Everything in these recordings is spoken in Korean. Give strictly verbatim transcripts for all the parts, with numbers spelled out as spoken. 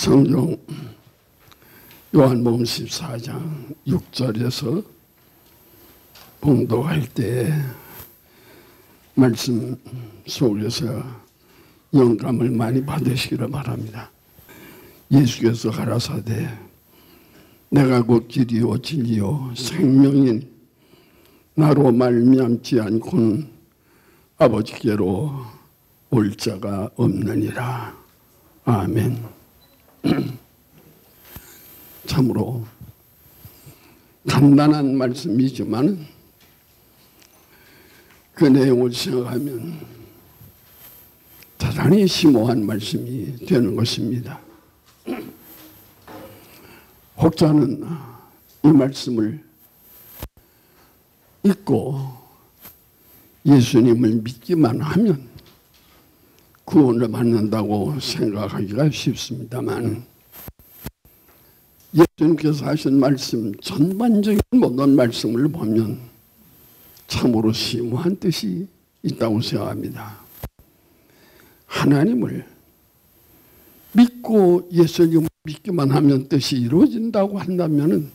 성경 요한복음 십사 장 육 절에서 봉독할 때 말씀 속에서 영감을 많이 받으시기를 바랍니다. 예수께서 가라사대 내가 곧 길이요 진리요 생명인 나로 말미암지 않고는 아버지께로 올 자가 없느니라. 아멘. 참으로 간단한 말씀이지만 그 내용을 생각하면 대단히 심오한 말씀이 되는 것입니다. 혹자는 이 말씀을 읽고 예수님을 믿기만 하면 구원을 받는다고 생각하기가 쉽습니다만 예수님께서 하신 말씀 전반적인 모든 말씀을 보면 참으로 심오한 뜻이 있다고 생각합니다. 하나님을 믿고 예수님을 믿기만 하면 뜻이 이루어진다고 한다면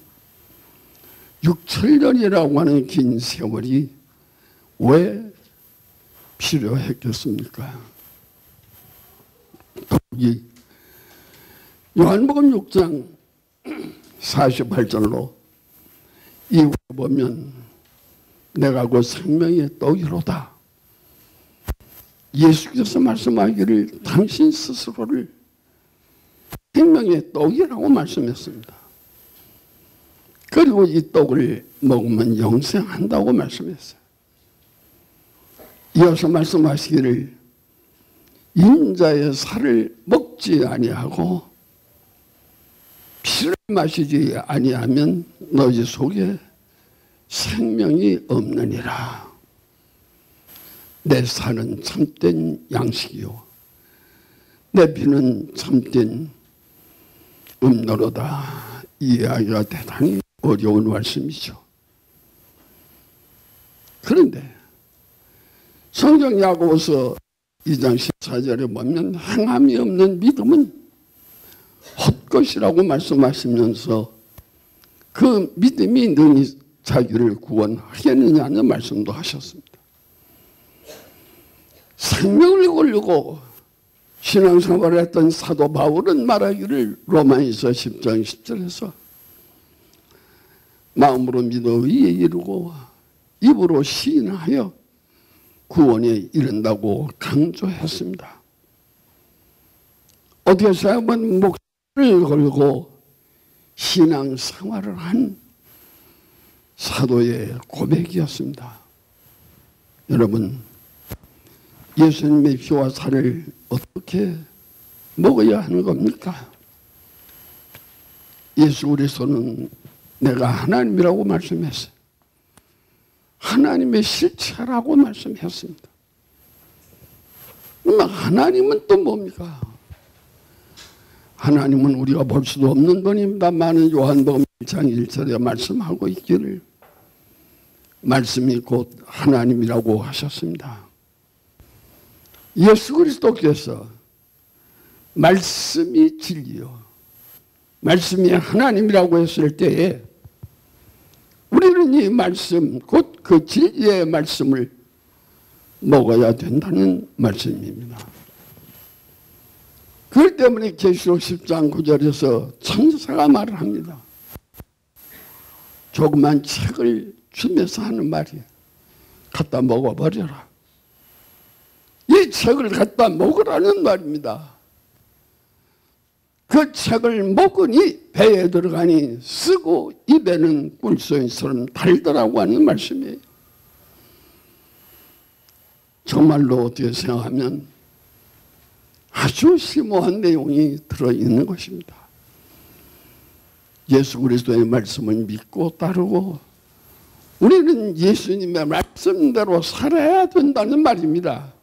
육천 년이라고 하는 긴 세월이 왜 필요했겠습니까? 여기 요한복음 육 장 사십팔 절로 이후에 보면 내가 곧 생명의 떡이로다. 예수께서 말씀하기를 당신 스스로를 생명의 떡이라고 말씀했습니다. 그리고 이 떡을 먹으면 영생한다고 말씀했어요. 이어서 말씀하시기를 인자의 살을 먹지 아니하고 피를 마시지 아니하면 너희 속에 생명이 없느니라. 내 살은 참된 양식이요 내 피는 참된 음료로다. 이해하기가 대단히 어려운 말씀이죠. 그런데 성경 야고보서 이 장 십사 절에 보면 행함이 없는 믿음은 헛것이라고 말씀하시면서 그 믿음이 능히 자기를 구원하겠느냐는 말씀도 하셨습니다. 생명을 걸고 신앙생활을 했던 사도 바울은 말하기를 로마에서 십 장 십 절에서 마음으로 믿어 의에 이르고 입으로 시인하여 구원에 이른다고 강조했습니다. 어떻게 생각하면 목숨을 걸고 신앙생활을 한 사도의 고백이었습니다. 여러분, 예수님의 피와 살을 어떻게 먹어야 하는 겁니까? 예수 그리스도는 내가 하나님이라고 말씀했어요. 하나님의 실체라고 말씀했습니다. 하나님은 또 뭡니까? 하나님은 우리가 볼 수도 없는 분입니다만 요한복음 일 장 일 절에 말씀하고 있기를 말씀이 곧 하나님이라고 하셨습니다. 예수 그리스도께서 말씀이 진리요 말씀이 하나님이라고 했을 때에 우리는 이 말씀 곧 그 진리의 말씀을 먹어야 된다는 말씀입니다. 그렇기 때문에 계시록 십 장 구 절에서 천사가 말을 합니다. 조그만 책을 주면서 하는 말이에요. 갖다 먹어버려라. 이 책을 갖다 먹으라는 말입니다. 그 책을 먹으니 배에 들어가니 쓰고 입에는 꿀소인처럼 달더라고 하는 말씀이에요. 정말로 어떻게 생각하면 아주 심오한 내용이 들어있는 것입니다. 예수 그리스도의 말씀을 믿고 따르고 우리는 예수님의 말씀대로 살아야 된다는 말입니다.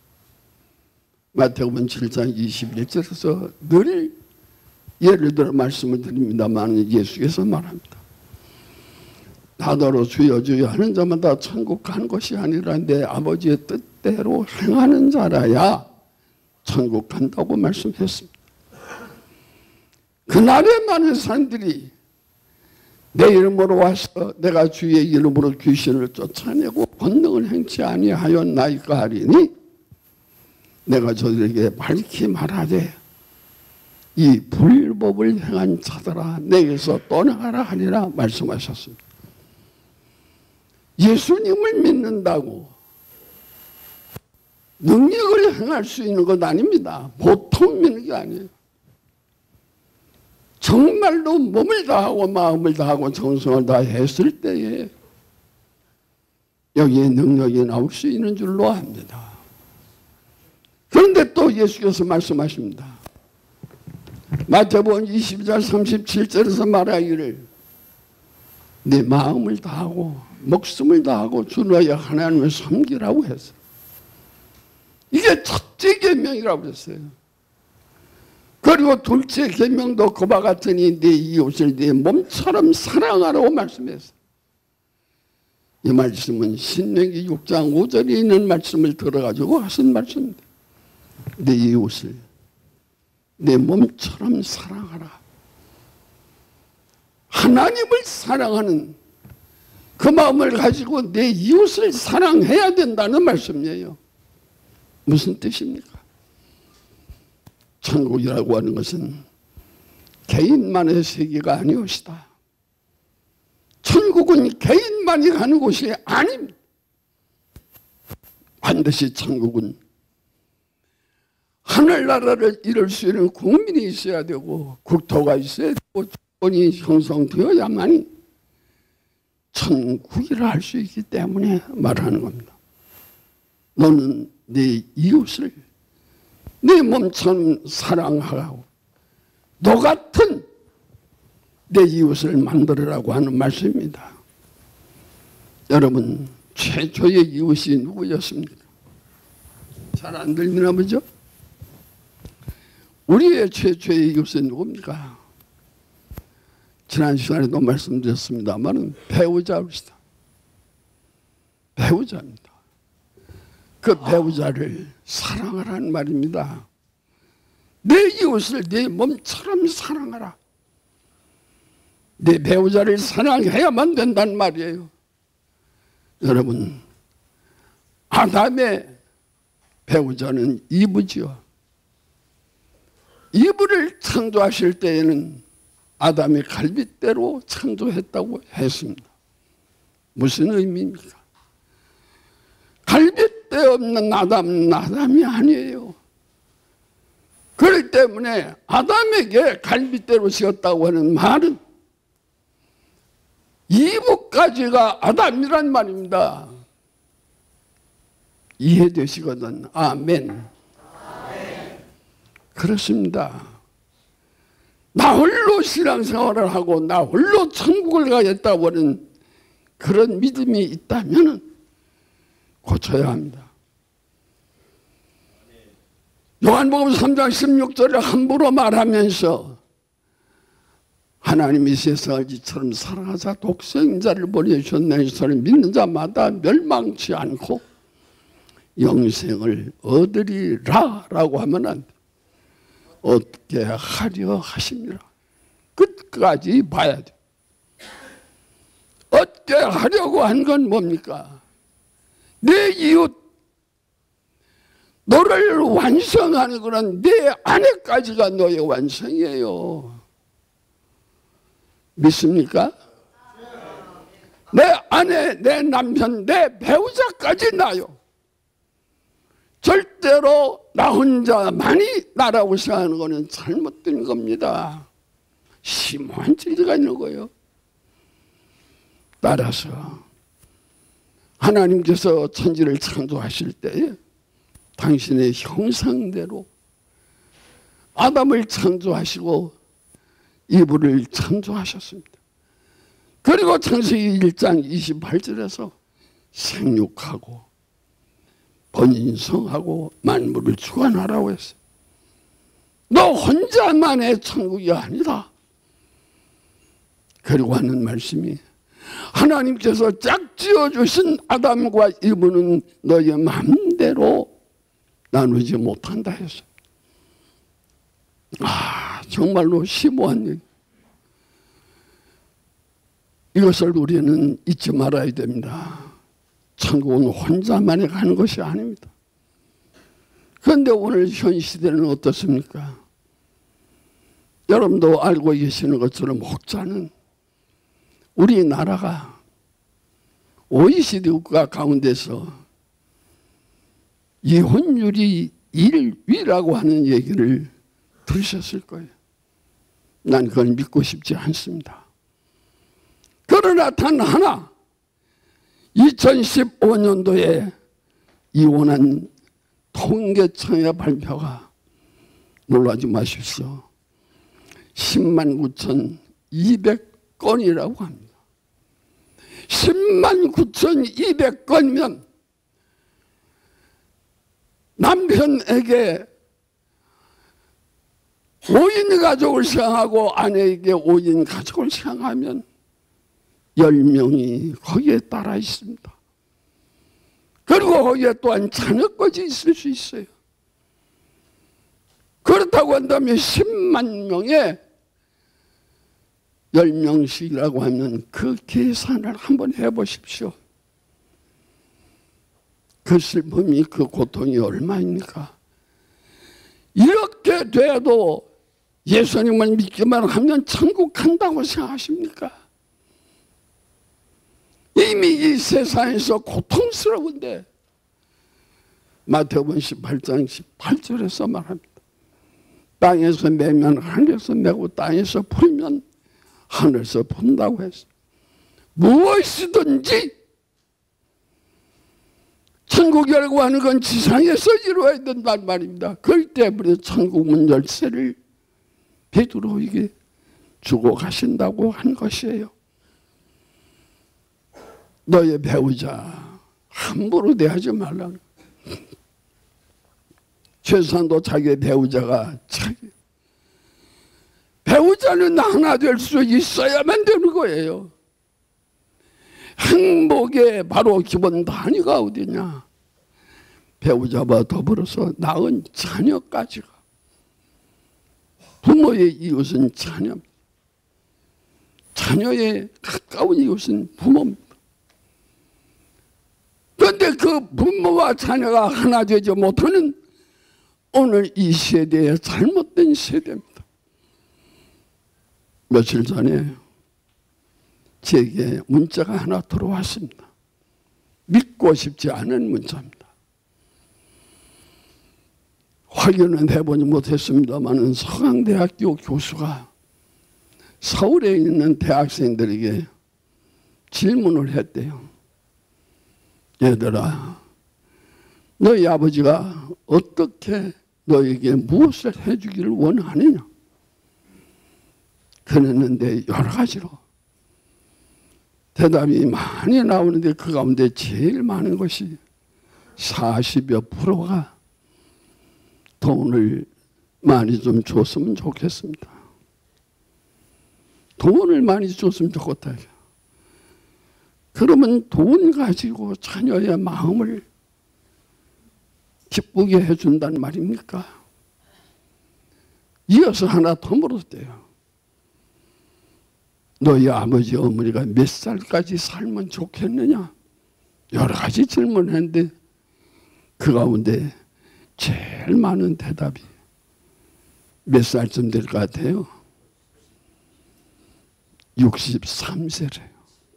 마태복음 칠 장 이십일 절에서 늘 예를 들어 말씀을 드립니다만 예수께서 말합니다. 나더러 주여 주여 하는 자마다 천국 가는 것이 아니라 내 아버지의 뜻대로 행하는 자라야 천국 간다고 말씀했습니다. 그날에 많은 사람들이 내 이름으로 와서 내가 주의 이름으로 귀신을 쫓아내고 권능을 행치 아니하였나이까 하리니 내가 저들에게 밝히 말하되 이 불법을 행한 자들아 내게서 떠나가라 하리라 말씀하셨습니다. 예수님을 믿는다고 능력을 행할 수 있는 것 아닙니다. 보통 믿는 게 아니에요. 정말로 몸을 다하고 마음을 다하고 정성을 다했을 때에 여기에 능력이 나올 수 있는 줄로 압니다. 그런데 또 예수께서 말씀하십니다. 마태복음 이십이 장 삼십칠 절에서 말하기를 내 마음을 다하고 목숨을 다하고 주를 위하여 하나님을 섬기라고 했어요. 이게 첫째 계명이라고 했어요. 그리고 둘째 계명도 그와 같으니 내 이웃을 내 몸처럼 사랑하라고 말씀했어요. 이 말씀은 신명기 육 장 오 절에 있는 말씀을 들어가지고 하신 말씀입니다. 내 이웃을 내 몸처럼 사랑하라. 하나님을 사랑하는 그 마음을 가지고 내 이웃을 사랑해야 된다는 말씀이에요. 무슨 뜻입니까? 천국이라고 하는 것은 개인만의 세계가 아니옵시다. 천국은 개인만이 가는 곳이 아닙니다. 반드시 천국은 하늘나라를 이룰 수 있는 국민이 있어야 되고 국토가 있어야 되고 조건이 형성되어야만이 천국이라 할 수 있기 때문에 말하는 겁니다. 너는 내 이웃을 내 몸처럼 사랑하고 너 같은 내 이웃을 만들으라고 하는 말씀입니다. 여러분 최초의 이웃이 누구였습니까? 잘 안 들리나 보죠? 우리의 최초의 이웃은 누굽니까? 지난 시간에도 말씀드렸습니다만 배우자입니다. 배우자입니다. 그 배우자를 사랑하라는 말입니다. 내 이웃을 내 몸처럼 사랑하라. 내 배우자를 사랑해야만 된다는 말이에요. 여러분 아담의 배우자는 이브지요. 이브를 창조하실 때에는 아담의 갈빗대로 창조했다고 했습니다. 무슨 의미입니까? 갈빗대 없는 아담은 아담이 아니에요. 그렇기 때문에 아담에게 갈빗대로 지었다고 하는 말은 이브까지가 아담이란 말입니다. 이해되시거든? 아멘. 아멘. 그렇습니다. 나 홀로 신앙생활을 하고 나 홀로 천국을 가겠다고 하는 그런 믿음이 있다면 고쳐야 합니다. 요한복음 삼 장 십육 절에 함부로 말하면서 하나님이 세상을 이처럼 사랑하사 독생자를 보내주셨네. 이를 믿는 자마다 멸망치 않고 영생을 얻으리라 라고 하면 안 돼. 어떻게 하려 하십니라. 끝까지 봐야 돼. 어떻게 하려고 한 건 뭡니까? 내 이웃 너를 완성하는 것은 내 안에까지가 너의 완성이에요. 믿습니까? 내 아내, 내 남편, 내 배우자까지 나요. 절대로 나 혼자만이 나라고 생각하는 것은 잘못된 겁니다. 심오한 진리가 있는 거예요. 따라서 하나님께서 천지를 창조하실 때에 당신의 형상대로 아담을 창조하시고 이브를 창조하셨습니다. 그리고 창세기 일 장 이십팔 절에서 생육하고 번인성하고 만물을 주관하라고 했어요. 너 혼자만의 천국이 아니다. 그리고 하는 말씀이 하나님께서 짝지어 주신 아담과 이브는 너의 마음대로 나누지 못한다 했어요. 아, 정말로 심오한 얘기. 이것을 우리는 잊지 말아야 됩니다. 천국은 혼자만이 가는 것이 아닙니다. 그런데 오늘 현 시대는 어떻습니까? 여러분도 알고 계시는 것처럼 목자는 우리나라가 오이시디 국가 가운데서 이혼율이 일 위라고 하는 얘기를 들으셨을 거예요. 난 그걸 믿고 싶지 않습니다. 그러나 단 하나, 이천십오 년도에 이혼한 통계청의 발표가 놀라지 마십시오. 십만 구천이백 건이라고 합니다. 십만 구천이백 건이면 남편에게 오 인 가족을 생각하고 아내에게 오 인 가족을 생각하면 열 명이 거기에 따라 있습니다. 그리고 거기에 또한 자녀까지 있을 수 있어요. 그렇다고 한다면 십만 명에 열 명씩이라고 하면 그 계산을 한번 해보십시오. 그 슬픔이, 그 고통이 얼마입니까? 이렇게 돼도 예수님을 믿기만 하면 천국 간다고 생각하십니까? 이미 이 세상에서 고통스러운데 마태복음 십팔 장 십팔 절에서 말합니다. 땅에서 매면 하늘에서 매고 땅에서 풀면 하늘에서 푼다고 했어. 무엇이든지 천국이라고 하는 건 지상에서 이루어야 된단 말입니다. 그렇기 때문에 천국 문 열쇠를 베드로에게 주고 가신다고 한 것이에요. 너의 배우자 함부로 대하지 말라. 최소한도 자기의 배우자가 자기 배우자는 하나 될 수 있어야만 되는 거예요. 행복의 바로 기본 단위가 어디냐? 배우자와 더불어서 낳은 자녀까지가. 부모의 이웃은 자녀입니다. 자녀의 가까운 이웃은 부모입니다. 그런데 그 부모와 자녀가 하나 되지 못하는 오늘 이 세대의 잘못된 세대입니다. 며칠 전에 제게 문자가 하나 들어왔습니다. 믿고 싶지 않은 문자입니다. 확인은 해보지 못했습니다만 서강대학교 교수가 서울에 있는 대학생들에게 질문을 했대요. 얘들아, 너희 아버지가 어떻게 너에게 무엇을 해주기를 원하느냐? 그랬는데 여러 가지로 대답이 많이 나오는데 그 가운데 제일 많은 것이 사십여 프로가 돈을 많이 좀 줬으면 좋겠습니다. 돈을 많이 줬으면 좋겠다. 그러면 돈 가지고 자녀의 마음을 기쁘게 해준단 말입니까? 이어서 하나 더 물었대요. 너희 아버지 어머니가 몇 살까지 살면 좋겠느냐? 여러 가지 질문을 했는데 그 가운데 제일 많은 대답이 몇 살쯤 될 것 같아요? 육십삼 세래요.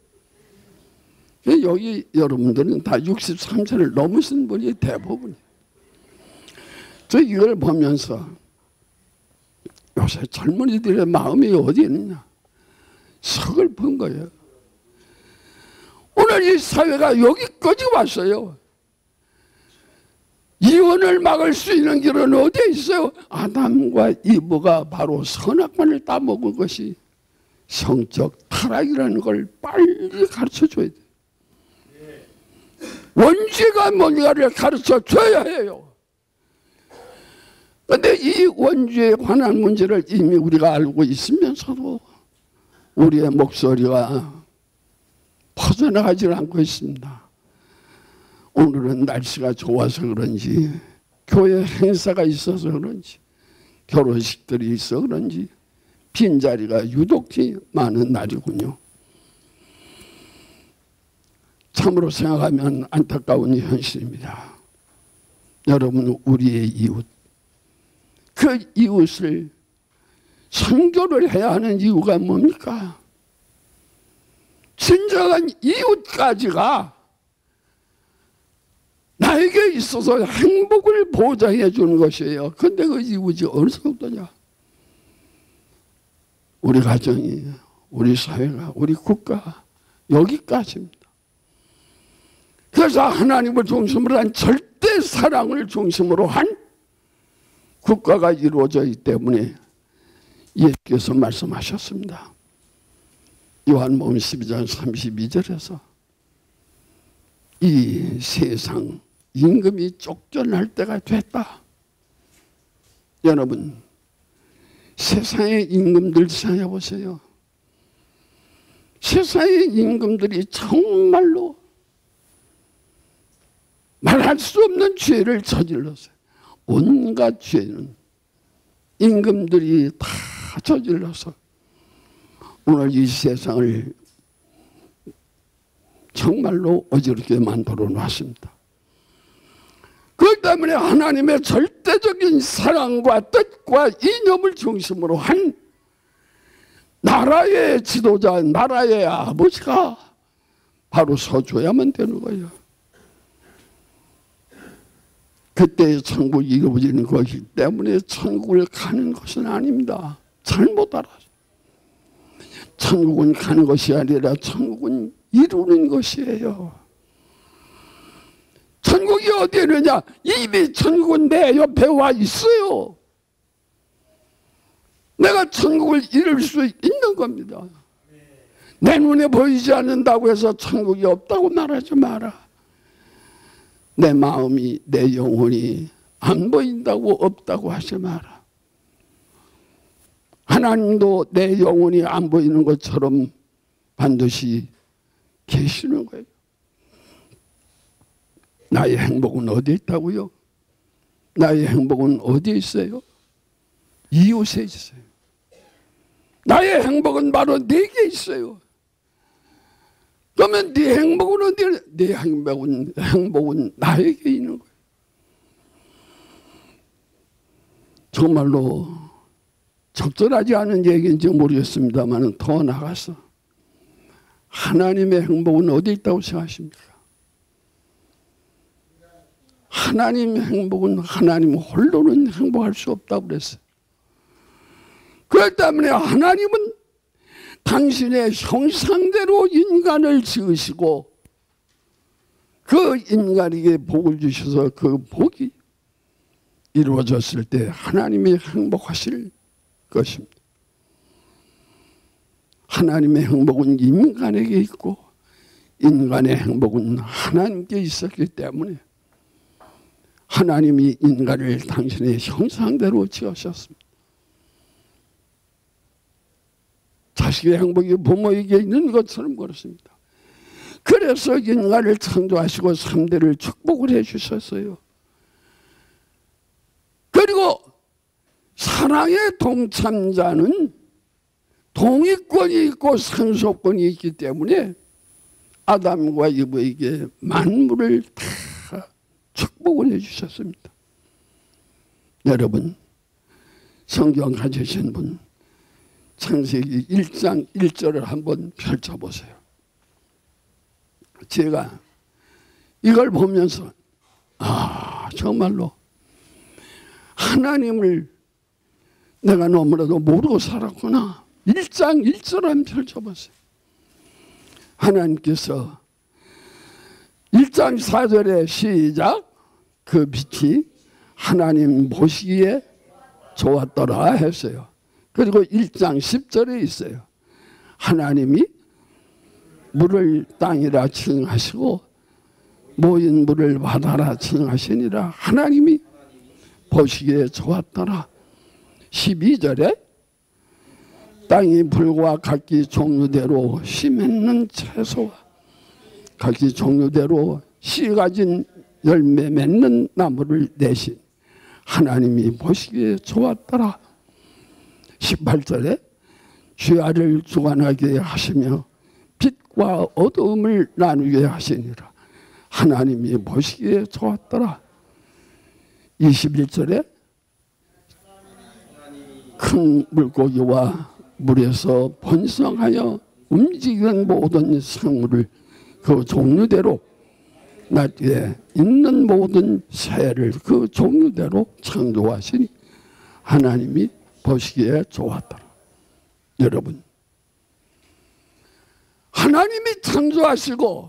여기 여러분들은 다 육십삼 세를 넘으신 분이 대부분이에요. 저 이걸 보면서 요새 젊은이들의 마음이 어디 있느냐? 서글픈 거예요. 오늘 이 사회가 여기까지 왔어요. 이혼을 막을 수 있는 길은 어디에 있어요? 아담과 이브가 바로 선악과를 따먹은 것이 성적 타락이라는 걸 빨리 가르쳐줘야 돼요. 원죄가 뭔가를 가르쳐줘야 해요. 그런데 이 원죄에 관한 문제를 이미 우리가 알고 있으면서도 우리의 목소리가 퍼져나가지 않고 있습니다. 오늘은 날씨가 좋아서 그런지 교회 행사가 있어서 그런지 결혼식들이 있어 그런지 빈자리가 유독히 많은 날이군요. 참으로 생각하면 안타까운 현실입니다. 여러분, 우리의 이웃, 그 이웃을 선교를 해야 하는 이유가 뭡니까? 진정한 이웃까지가 나에게 있어서 행복을 보장해 주는 것이에요. 그런데 그 이웃이 어디서부터냐? 우리 가정이, 우리 사회가, 우리 국가, 여기까지입니다. 그래서 하나님을 중심으로 한 절대 사랑을 중심으로 한 국가가 이루어져 있기 때문에 예수께서 말씀하셨습니다. 요한복음 십이 장 삼십이 절에서 이 세상 임금이 쫓겨날 때가 됐다. 여러분, 세상의 임금들 생각해 보세요. 세상의 임금들이 정말로 말할 수 없는 죄를 저질렀어요. 온갖 죄는 임금들이 다 저질러서 오늘 이 세상을 정말로 어지럽게 만들어 놨습니다. 그렇기 때문에 하나님의 절대적인 사랑과 뜻과 이념을 중심으로 한 나라의 지도자, 나라의 아버지가 바로 서줘야만 되는 거예요. 그때 천국이 이루어지는 것이기 때문에 천국을 가는 것은 아닙니다. 잘못 알아요. 천국은 가는 것이 아니라 천국은 이루는 것이에요. 천국이 어디에 있느냐? 이미 천국은 내 옆에 와 있어요. 내가 천국을 이룰 수 있는 겁니다. 내 눈에 보이지 않는다고 해서 천국이 없다고 말하지 마라. 내 마음이, 내 영혼이 안 보인다고 없다고 하지 마라. 하나님도 내 영혼이 안 보이는 것처럼 반드시 계시는 거예요. 나의 행복은 어디에 있다고요? 나의 행복은 어디에 있어요? 이웃에 있어요. 나의 행복은 바로 내게 있어요. 그러면 네 행복은 어디에? 네 행복은, 행복은 나에게 있는 거예요. 정말로 적절하지 않은 얘기인지 모르겠습니다만 더 나가서 하나님의 행복은 어디에 있다고 생각하십니까? 하나님의 행복은 하나님 홀로는 행복할 수 없다고 그랬어요. 그렇기 때문에 하나님은 당신의 형상대로 인간을 지으시고 그 인간에게 복을 주셔서 그 복이 이루어졌을 때 하나님이 행복하실 것입니다. 하나님의 행복은 인간에게 있고 인간의 행복은 하나님께 있었기 때문에 하나님이 인간을 당신의 형상대로 지으셨습니다. 자식의 행복이 부모에게 있는 것처럼 그렇습니다. 그래서 인간을 창조하시고 삼대를 축복을 해주셨어요. 그리고 사랑의 동참자는 동의권이 있고 상속권이 있기 때문에 아담과 이브에게 만물을 다 축복을 해주셨습니다. 여러분, 성경 가지신 분 창세기 일 장 일 절을 한번 펼쳐보세요. 제가 이걸 보면서 아, 정말로 하나님을 내가 너무나도 모르고 살았구나. 일 장 일 절 한번 펼쳐보세요. 하나님께서 일 장 사 절에 시작. 그 빛이 하나님 보시기에 좋았더라 했어요. 그리고 일 장 십 절에 있어요. 하나님이 물을 땅이라 칭하시고 모인 물을 바다라 칭하시니라. 하나님이 보시기에 좋았더라. 십이 절에 땅이 불과 각기 종류대로 씨 맺는 채소와 각기 종류대로 씨 가진 열매 맺는 나무를 내신 하나님이 보시기에 좋았더라. 십팔 절에 죄악을 주관하게 하시며 빛과 어두움을 나누게 하시니라. 하나님이 보시기에 좋았더라. 이십일 절에 큰 물고기와 물에서 번성하여 움직이는 모든 생물을 그 종류대로 낮에 있는 모든 새를 그 종류대로 창조하시니 하나님이 보시기에 좋았더라. 여러분, 하나님이 창조하시고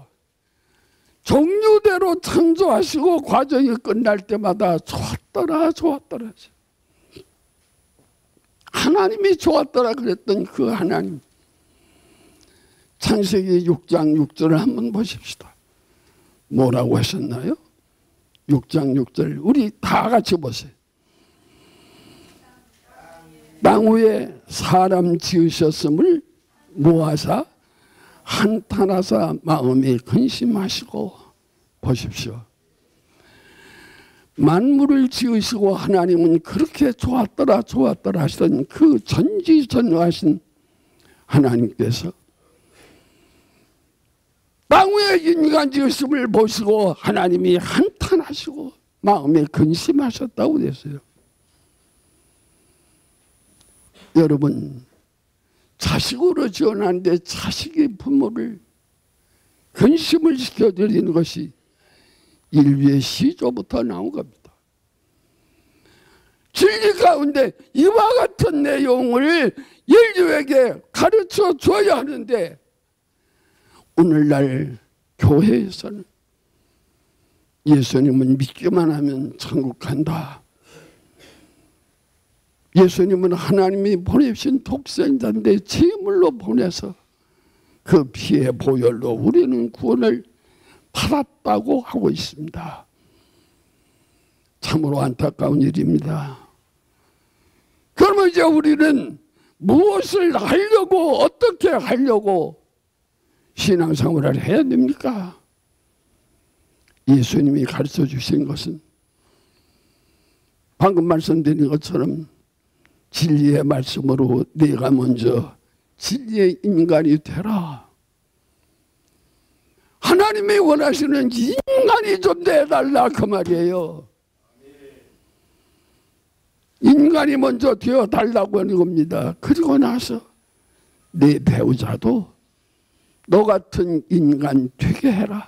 종류대로 창조하시고 과정이 끝날 때마다 좋았더라 좋았더라. 하나님이 좋았더라 그랬던 그 하나님. 창세기 육 장 육 절을 한번 보십시다. 뭐라고 하셨나요? 육 장 육 절 우리 다 같이 보세요. 땅 위에 사람 지으셨음을 모아사 한탄하사 마음이 근심하시고. 보십시오. 만물을 지으시고 하나님은 그렇게 좋았더라 좋았더라 하시던 그 전지전능하신 하나님께서 땅 위에 인간 지으심을 보시고 하나님이 한탄하시고 마음에 근심하셨다고 그랬어요. 여러분, 자식으로 지어놨는데 자식의 부모를 근심을 시켜드리는 것이 인류의 시조부터 나온 겁니다. 진리 가운데 이와 같은 내용을 인류에게 가르쳐 줘야 하는데 오늘날 교회에서는 예수님은 믿기만 하면 천국 간다. 예수님은 하나님이 보내신 독생자인데 제물로 보내서 그 피의 보혈로 우리는 구원을 받았다고 하고 있습니다. 참으로 안타까운 일입니다. 그러면 이제 우리는 무엇을 하려고 어떻게 하려고 신앙생활을 해야 됩니까? 예수님이 가르쳐 주신 것은 방금 말씀드린 것처럼 진리의 말씀으로 네가 먼저 진리의 인간이 되라. 하나님이 원하시는 인간이 좀 되어달라 그 말이에요. 인간이 먼저 되어달라고 하는 겁니다. 그리고 나서 내 배우자도 너 같은 인간 되게 해라.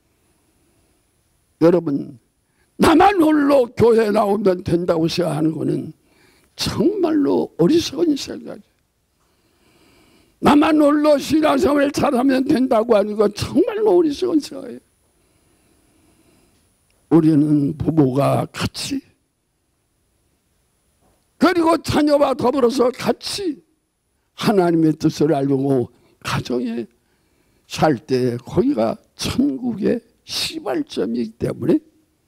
여러분, 나만 홀로 교회 나오면 된다고 생각하는 것은 정말로 어리석은 생각이에요. 나만 홀로 신앙생활을 잘하면 된다고 하는 건 정말로 어리석은 생각이에요. 우리는 부부가 같이 그리고 자녀와 더불어서 같이 하나님의 뜻을 알고 가정에 살 때 거기가 천국의 시발점이기 때문에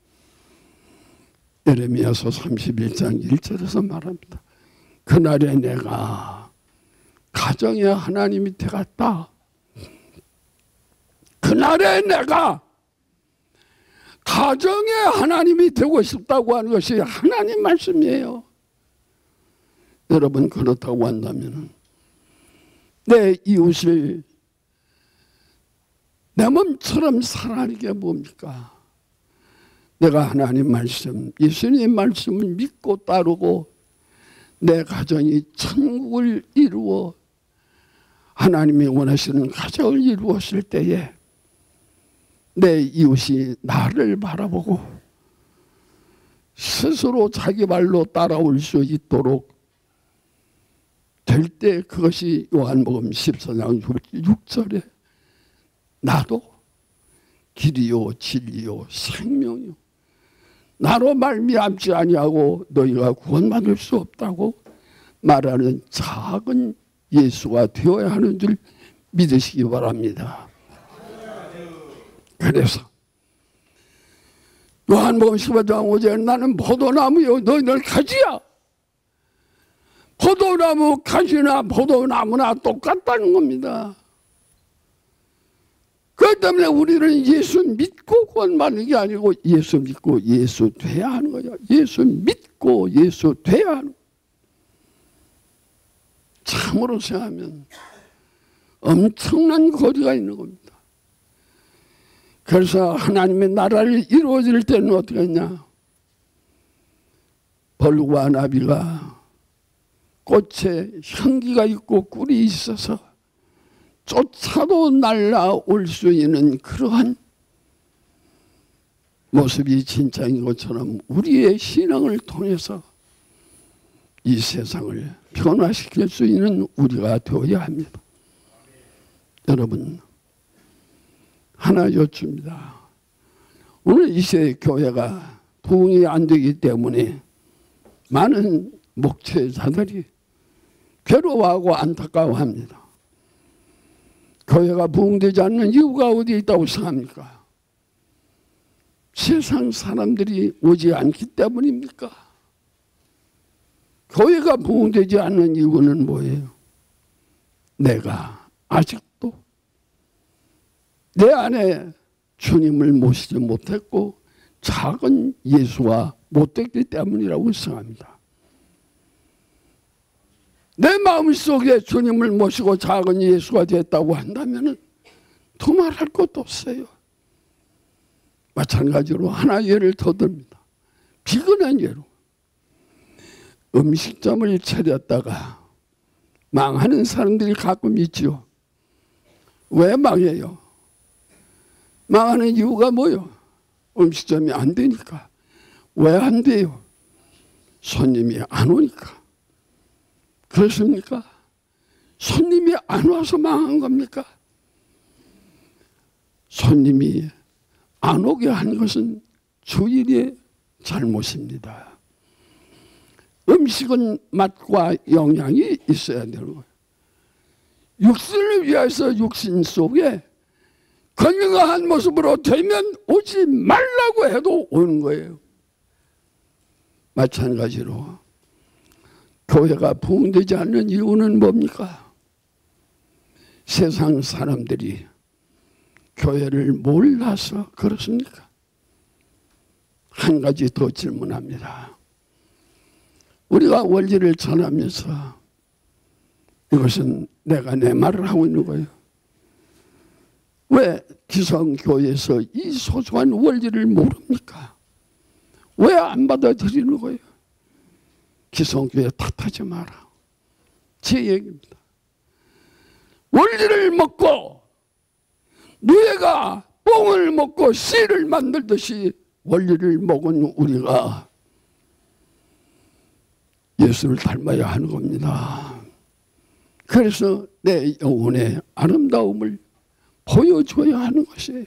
예레미야서 삼십일 장 일 절에서 말합니다. 그날에 내가 가정에 하나님이 되었다. 그날에 내가 가정에 하나님이 되고 싶다고 하는 것이 하나님 말씀이에요. 여러분, 그렇다고 한다면 내 이웃을 내 몸처럼 사랑하는 게 뭡니까? 내가 하나님 말씀, 예수님 말씀을 믿고 따르고 내 가정이 천국을 이루어 하나님이 원하시는 가정을 이루었을 때에 내 이웃이 나를 바라보고 스스로 자기 발로 따라올 수 있도록 될 때 그것이 요한복음 십사 장 육 절에 나도 길이요 진리요 생명이요 나로 말미암지 아니하고 너희가 구원받을 수 없다고 말하는 작은 예수가 되어야 하는 줄 믿으시기 바랍니다. 그래서 요한복음 십오 장 오 절에 나는 포도나무요 너희는 가지야. 포도나무 가지나 포도나무나 똑같다는 겁니다. 그렇기 때문에 우리는 예수 믿고 구원받는 게 아니고 예수 믿고 예수 돼야 하는 거예요. 예수 믿고 예수 돼야 하는 거예요. 참으로 생각하면 엄청난 거리가 있는 겁니다. 그래서 하나님의 나라를 이루어질 때는 어떻게 했냐? 벌과 나비가 꽃에 향기가 있고 꿀이 있어서 쫓아도 날아올 수 있는 그러한 모습이 진짜인 것처럼 우리의 신앙을 통해서 이 세상을 변화시킬 수 있는 우리가 되어야 합니다. 여러분, 하나 여쭙니다. 오늘 이 시대 교회가 부흥이 안 되기 때문에 많은 목회자들이 괴로워하고 안타까워합니다. 교회가 부흥되지 않는 이유가 어디 있다고 생각합니까? 세상 사람들이 오지 않기 때문입니까? 교회가 부흥되지 않는 이유는 뭐예요? 내가 아직도 내 안에 주님을 모시지 못했고 작은 예수가 못됐기 때문이라고 생각합니다. 내 마음속에 주님을 모시고 작은 예수가 됐다고 한다면 더 말할 것도 없어요. 마찬가지로 하나 예를 더 듭니다. 비근한 예로 음식점을 차렸다가 망하는 사람들이 가끔 있죠. 왜 망해요? 망하는 이유가 뭐예요? 음식점이 안 되니까. 왜 안 돼요? 손님이 안 오니까. 그렇습니까? 손님이 안 와서 망한 겁니까? 손님이 안 오게 한 것은 주인의 잘못입니다. 음식은 맛과 영양이 있어야 되는 거예요. 육신을 위해서 육신 속에 건강한 모습으로 되면 오지 말라고 해도 오는 거예요. 마찬가지로 교회가 부흥되지 않는 이유는 뭡니까? 세상 사람들이 교회를 몰라서 그렇습니까? 한 가지 더 질문합니다. 우리가 원리를 전하면서 이것은 내가 내 말을 하고 있는 거예요. 왜 기성교회에서 이 소소한 원리를 모릅니까? 왜 안 받아들이는 거예요? 기성교회 탓하지 마라. 제 얘기입니다. 원리를 먹고 누에가 뽕을 먹고 씨를 만들듯이 원리를 먹은 우리가 예수를 닮아야 하는 겁니다. 그래서 내 영혼의 아름다움을 보여줘야 하는 것이에요.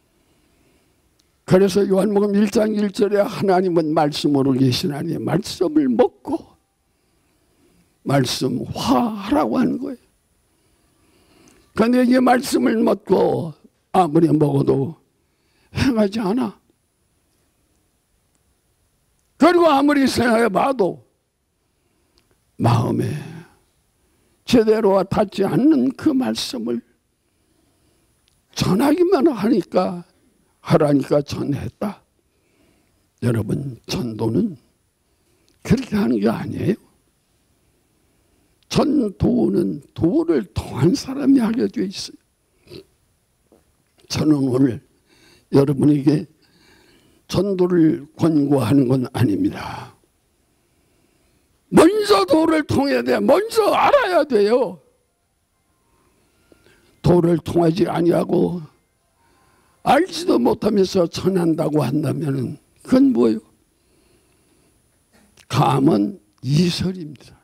그래서 요한복음 일 장 일 절에 하나님은 말씀으로 계시나니 말씀을 먹고 말씀화하라고 하는 거예요. 그런데 이 말씀을 먹고 아무리 먹어도 행하지 않아. 그리고 아무리 생각해봐도 마음에 제대로 닿지 않는 그 말씀을 전하기만 하니까 하라니까 전했다. 여러분, 전도는 그렇게 하는 게 아니에요. 전도는 도를 통한 사람이 하게 되어 있어요. 저는 오늘 여러분에게 전도를 권고하는 건 아닙니다. 먼저 도를 통해야 돼. 먼저 알아야 돼요. 도를 통하지 아니하고 알지도 못하면서 전한다고 한다면 그건 뭐예요? 감은 이설입니다.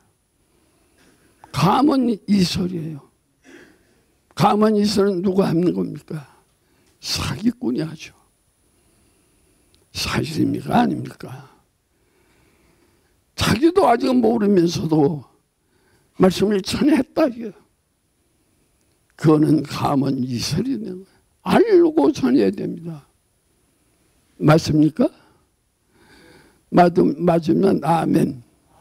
감은 이설이에요. 감은 이설은 누가 하는 겁니까? 사기꾼이 하죠. 사실입니까? 아닙니까? 자기도 아직 모르면서도 말씀을 전했다. 그거는 감은 이설이 되는 거예요. 알고 전해야 됩니다. 맞습니까? 맞음, 맞으면 아멘.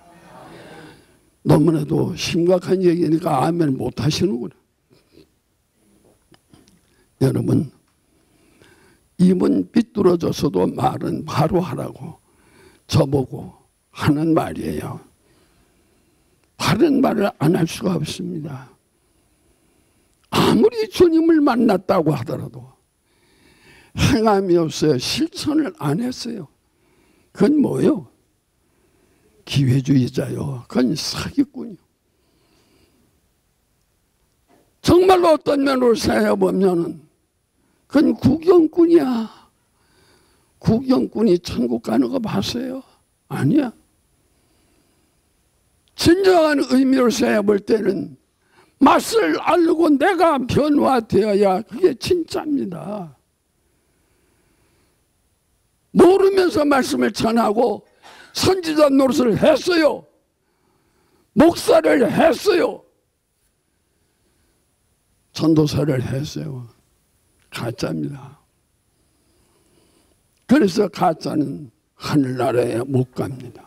너무나도 심각한 얘기니까 아멘 못 하시는구나. 여러분, 입은 삐뚤어져서도 말은 바로 하라고 저보고 하는 말이에요. 바른 말을 안 할 수가 없습니다. 아무리 주님을 만났다고 하더라도 행함이 없어요. 실천을 안 했어요. 그건 뭐예요? 기회주의자요. 그건 사기꾼이요. 정말로 어떤 면으로 생각해보면 그건 구경꾼이야. 구경꾼이 천국 가는 거 봤어요? 아니야. 진정한 의미로 생각해볼 때는 맛을 알고 내가 변화되어야 그게 진짜입니다. 모르면서 말씀을 전하고 선지자 노릇을 했어요. 목사를 했어요. 전도사를 했어요. 가짜입니다. 그래서 가짜는 하늘나라에 못 갑니다.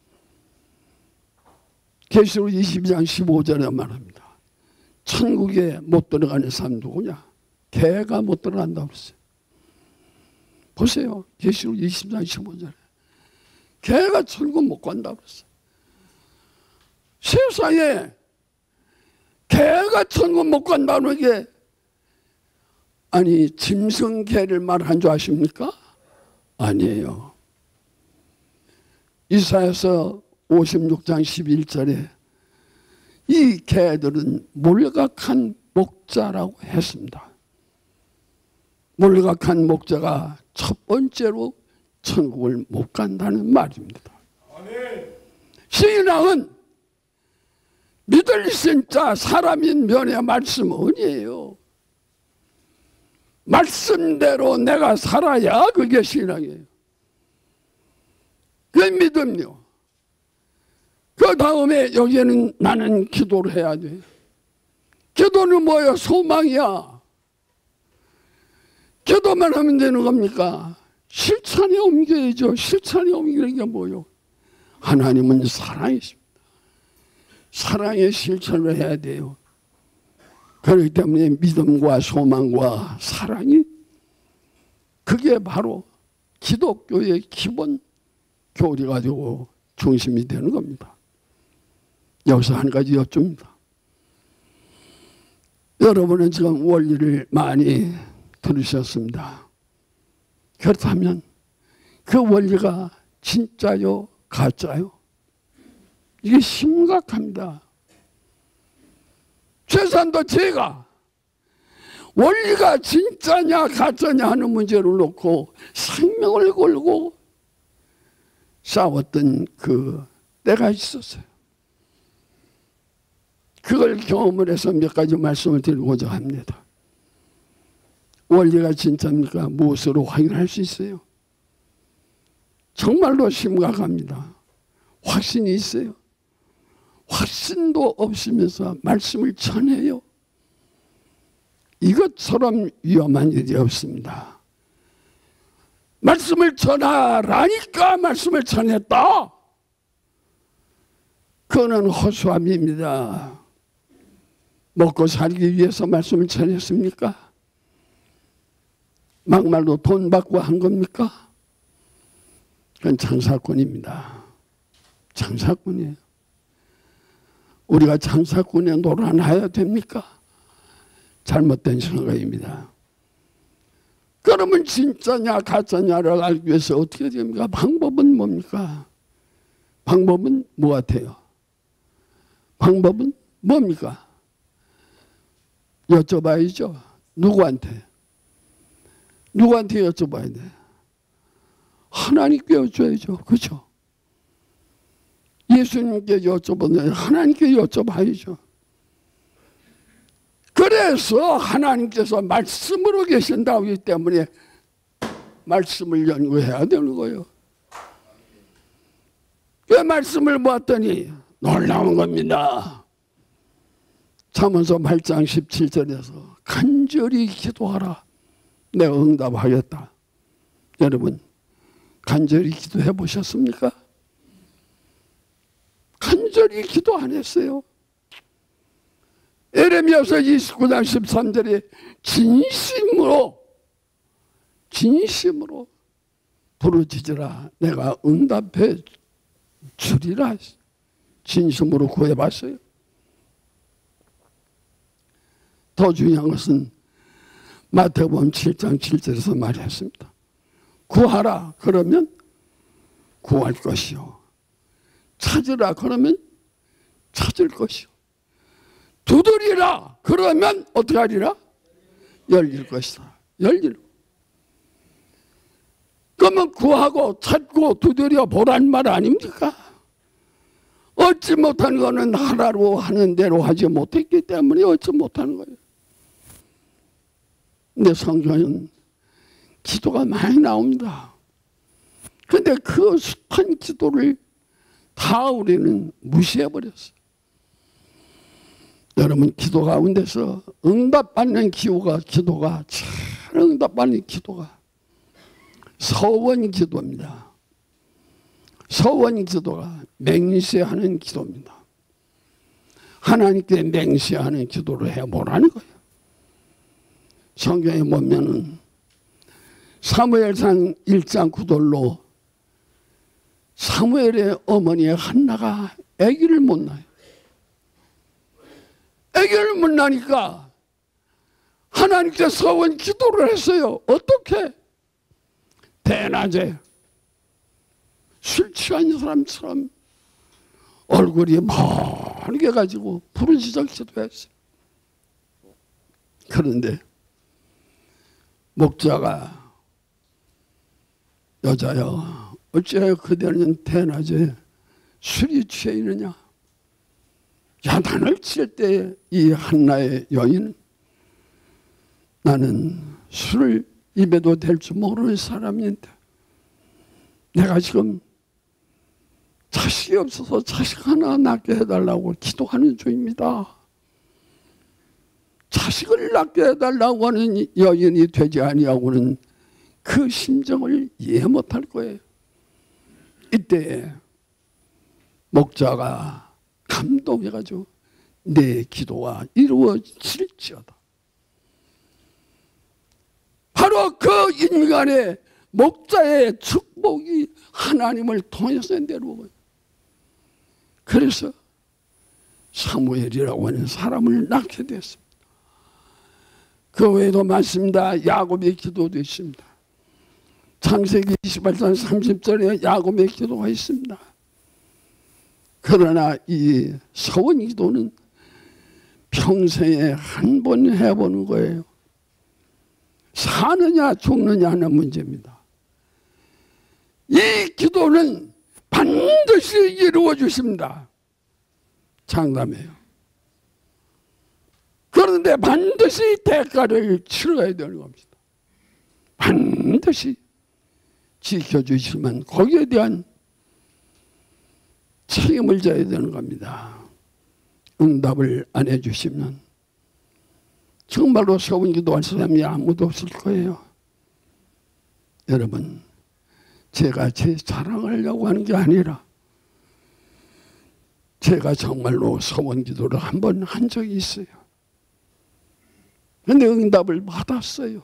계시록 이십이 장 십오 절에 말합니다. 천국에 못 들어가는 사람 누구냐? 개가 못 들어간다고 그랬어요. 보세요. 계시록 이십 장 십오 절에 개가 천국 못 간다고 그랬어요. 세상에 개가 천국 못 간다는 게 아니 짐승개를 말한 줄 아십니까? 아니에요. 이사야서 오십육 장 십일 절에 이 개들은 몰각한 목자라고 했습니다. 몰각한 목자가 첫 번째로 천국을 못 간다는 말입니다. 신앙은 믿을 진짜 사람인 면의 말씀 아니에요. 말씀대로 내가 살아야 그게 신앙이에요. 그게 믿음이요. 그 다음에 여기에는 나는 기도를 해야 돼. 기도는 뭐예요? 소망이야. 기도만 하면 되는 겁니까? 실천에 옮겨야죠. 실천에 옮기는 게 뭐예요? 하나님은 사랑이십니다. 사랑의 실천을 해야 돼요. 그렇기 때문에 믿음과 소망과 사랑이 그게 바로 기독교의 기본 교리가 되고 중심이 되는 겁니다. 여기서 한 가지 여쭙니다. 여러분은 지금 원리를 많이 들으셨습니다. 그렇다면 그 원리가 진짜요? 가짜요? 이게 심각합니다. 최소한도 제가 원리가 진짜냐 가짜냐 하는 문제를 놓고 생명을 걸고 싸웠던 그 때가 있었어요. 그걸 경험을 해서 몇 가지 말씀을 드리고자 합니다. 원리가 진짜입니까? 무엇으로 확인할 수 있어요? 정말로 심각합니다. 확신이 있어요. 확신도 없으면서 말씀을 전해요. 이것처럼 위험한 일이 없습니다. 말씀을 전하라니까 말씀을 전했다. 그거는 허수아비입니다. 먹고 살기 위해서 말씀을 전했습니까? 막말로 돈 받고 한 겁니까? 그건 장사꾼입니다. 장사꾼이에요. 우리가 장사꾼에 놀아나야 됩니까? 잘못된 생각입니다. 그러면 진짜냐 가짜냐를 알기 위해서 어떻게 됩니까? 방법은 뭡니까? 방법은 뭐 같아요? 방법은 뭡니까? 여쭤봐야죠. 누구한테? 누구한테 여쭤봐야 돼? 하나님께 여쭤야죠. 그렇죠? 예수님께 여쭤보면 하나님께 여쭤봐야죠. 그래서 하나님께서 말씀으로 계신다고 하기 때문에 말씀을 연구해야 되는 거예요. 그 말씀을 보았더니 놀라운 겁니다. 잠언서 팔 장 십칠 절에서 간절히 기도하라. 내가 응답하겠다. 여러분 간절히 기도해 보셨습니까? 간절히 기도 안 했어요. 에레미야서 이십구 장 십삼 절에 진심으로 진심으로 부르짖으라 내가 응답해 주리라. 진심으로 구해봤어요. 더 중요한 것은 마태복음 칠 장 칠 절에서 말했습니다. 구하라 그러면 구할 것이요. 찾으라 그러면 찾을 것이요. 두드리라 그러면 어떻게 하리라? 열릴 것이다. 열릴. 그러면 구하고 찾고 두드려 보란 말 아닙니까? 얻지 못한 거는 하라고 하는 대로 하지 못했기 때문에 얻지 못하는 거예요. 근데 성경은 기도가 많이 나옵니다. 근데 그 숱한 기도를 다 우리는 무시해버렸어요. 여러분 기도 가운데서 응답받는 기도가 기도가 참 응답받는 기도가 서원 기도입니다. 서원 기도가 맹세하는 기도입니다. 하나님께 맹세하는 기도를 해보라는 거예요. 성경에 보면은 사무엘상 일 장 구 절로 사무엘의 어머니 한나가 아기를 못 낳아요. 아기를 못 낳으니까 하나님께 서원 기도를 했어요. 어떻게? 대낮에 술 취한 사람처럼 얼굴이 멀게 가지고 부르짖어 기도했어요. 그런데 목자가 여자여 어찌하여 그대는 대낮에 술이 취해 있느냐. 야단을 칠 때 이 한나의 여인 나는 술을 입에도 댈 줄 모르는 사람인데 내가 지금 자식이 없어서 자식 하나 낳게 해달라고 기도하는 중입니다. 자식을 낳게 해달라고 하는 여인이 되지 아니하고는 그 심정을 이해 못할 거예요. 이때 목자가 감동해가지고 내 기도가 이루어질지어다. 바로 그 인간의 목자의 축복이 하나님을 통해서 내려오고요. 그래서 사무엘이라고 하는 사람을 낳게 됐습니다. 그 외에도 많습니다. 야곱의 기도도 있습니다. 창세기 이십팔 장 삼십 절에 야곱의 기도가 있습니다. 그러나 이 서원 기도는 평생에 한 번 해보는 거예요. 사느냐 죽느냐 하는 문제입니다. 이 기도는 반드시 이루어 주십니다. 장담해요. 그런데 반드시 대가를 치러야 되는 겁니다. 반드시 지켜주시면 거기에 대한 책임을 져야 되는 겁니다. 응답을 안 해주시면 정말로 서원 기도할 사람이 아무도 없을 거예요. 여러분, 제가 제 자랑하려고 하는 게 아니라 제가 정말로 서원 기도를 한 번 한 적이 있어요. 그런데 응답을 받았어요.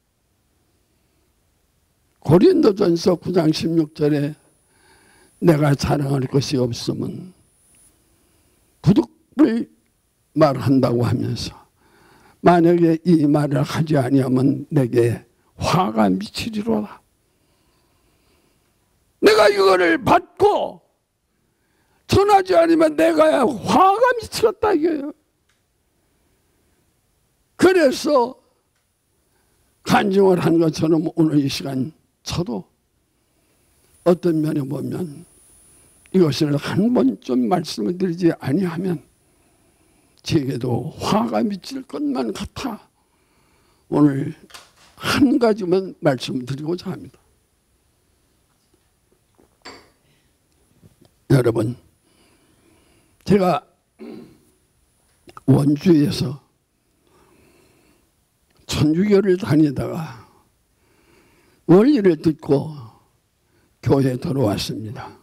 고린도전서 구 장 십육 절에 내가 자랑할 것이 없으면 부득불 말한다고 하면서 만약에 이 말을 하지 아니하면 내게 화가 미치리로다. 내가 이거를 받고 전하지 않으면 내가 화가 미치겠다 이거예요. 그래서 간증을 한 것처럼 오늘 이 시간 저도 어떤 면에 보면 이것을 한 번쯤 말씀을 드리지 아니하면 제게도 화가 미칠 것만 같아 오늘 한 가지만 말씀드리고자 합니다. 여러분, 제가 원주에서 천주교를 다니다가 원리를 듣고 교회에 들어왔습니다.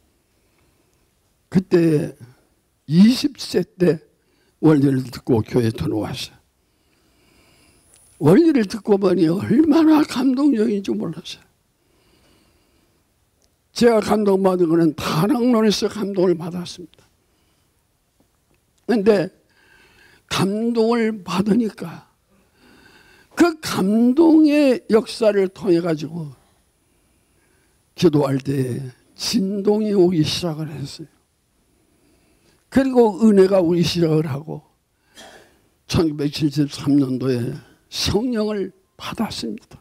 그때 이십 세 때 원리를 듣고 교회에 들어왔어요. 원리를 듣고 보니 얼마나 감동적인지 몰랐어요. 제가 감동받은 것은 다락론에서 감동을 받았습니다. 근데 감동을 받으니까 그 감동의 역사를 통해 가지고 기도할 때 진동이 오기 시작을 했어요. 그리고 은혜가 오기 시작을 하고 천구백칠십삼 년도에 성령을 받았습니다.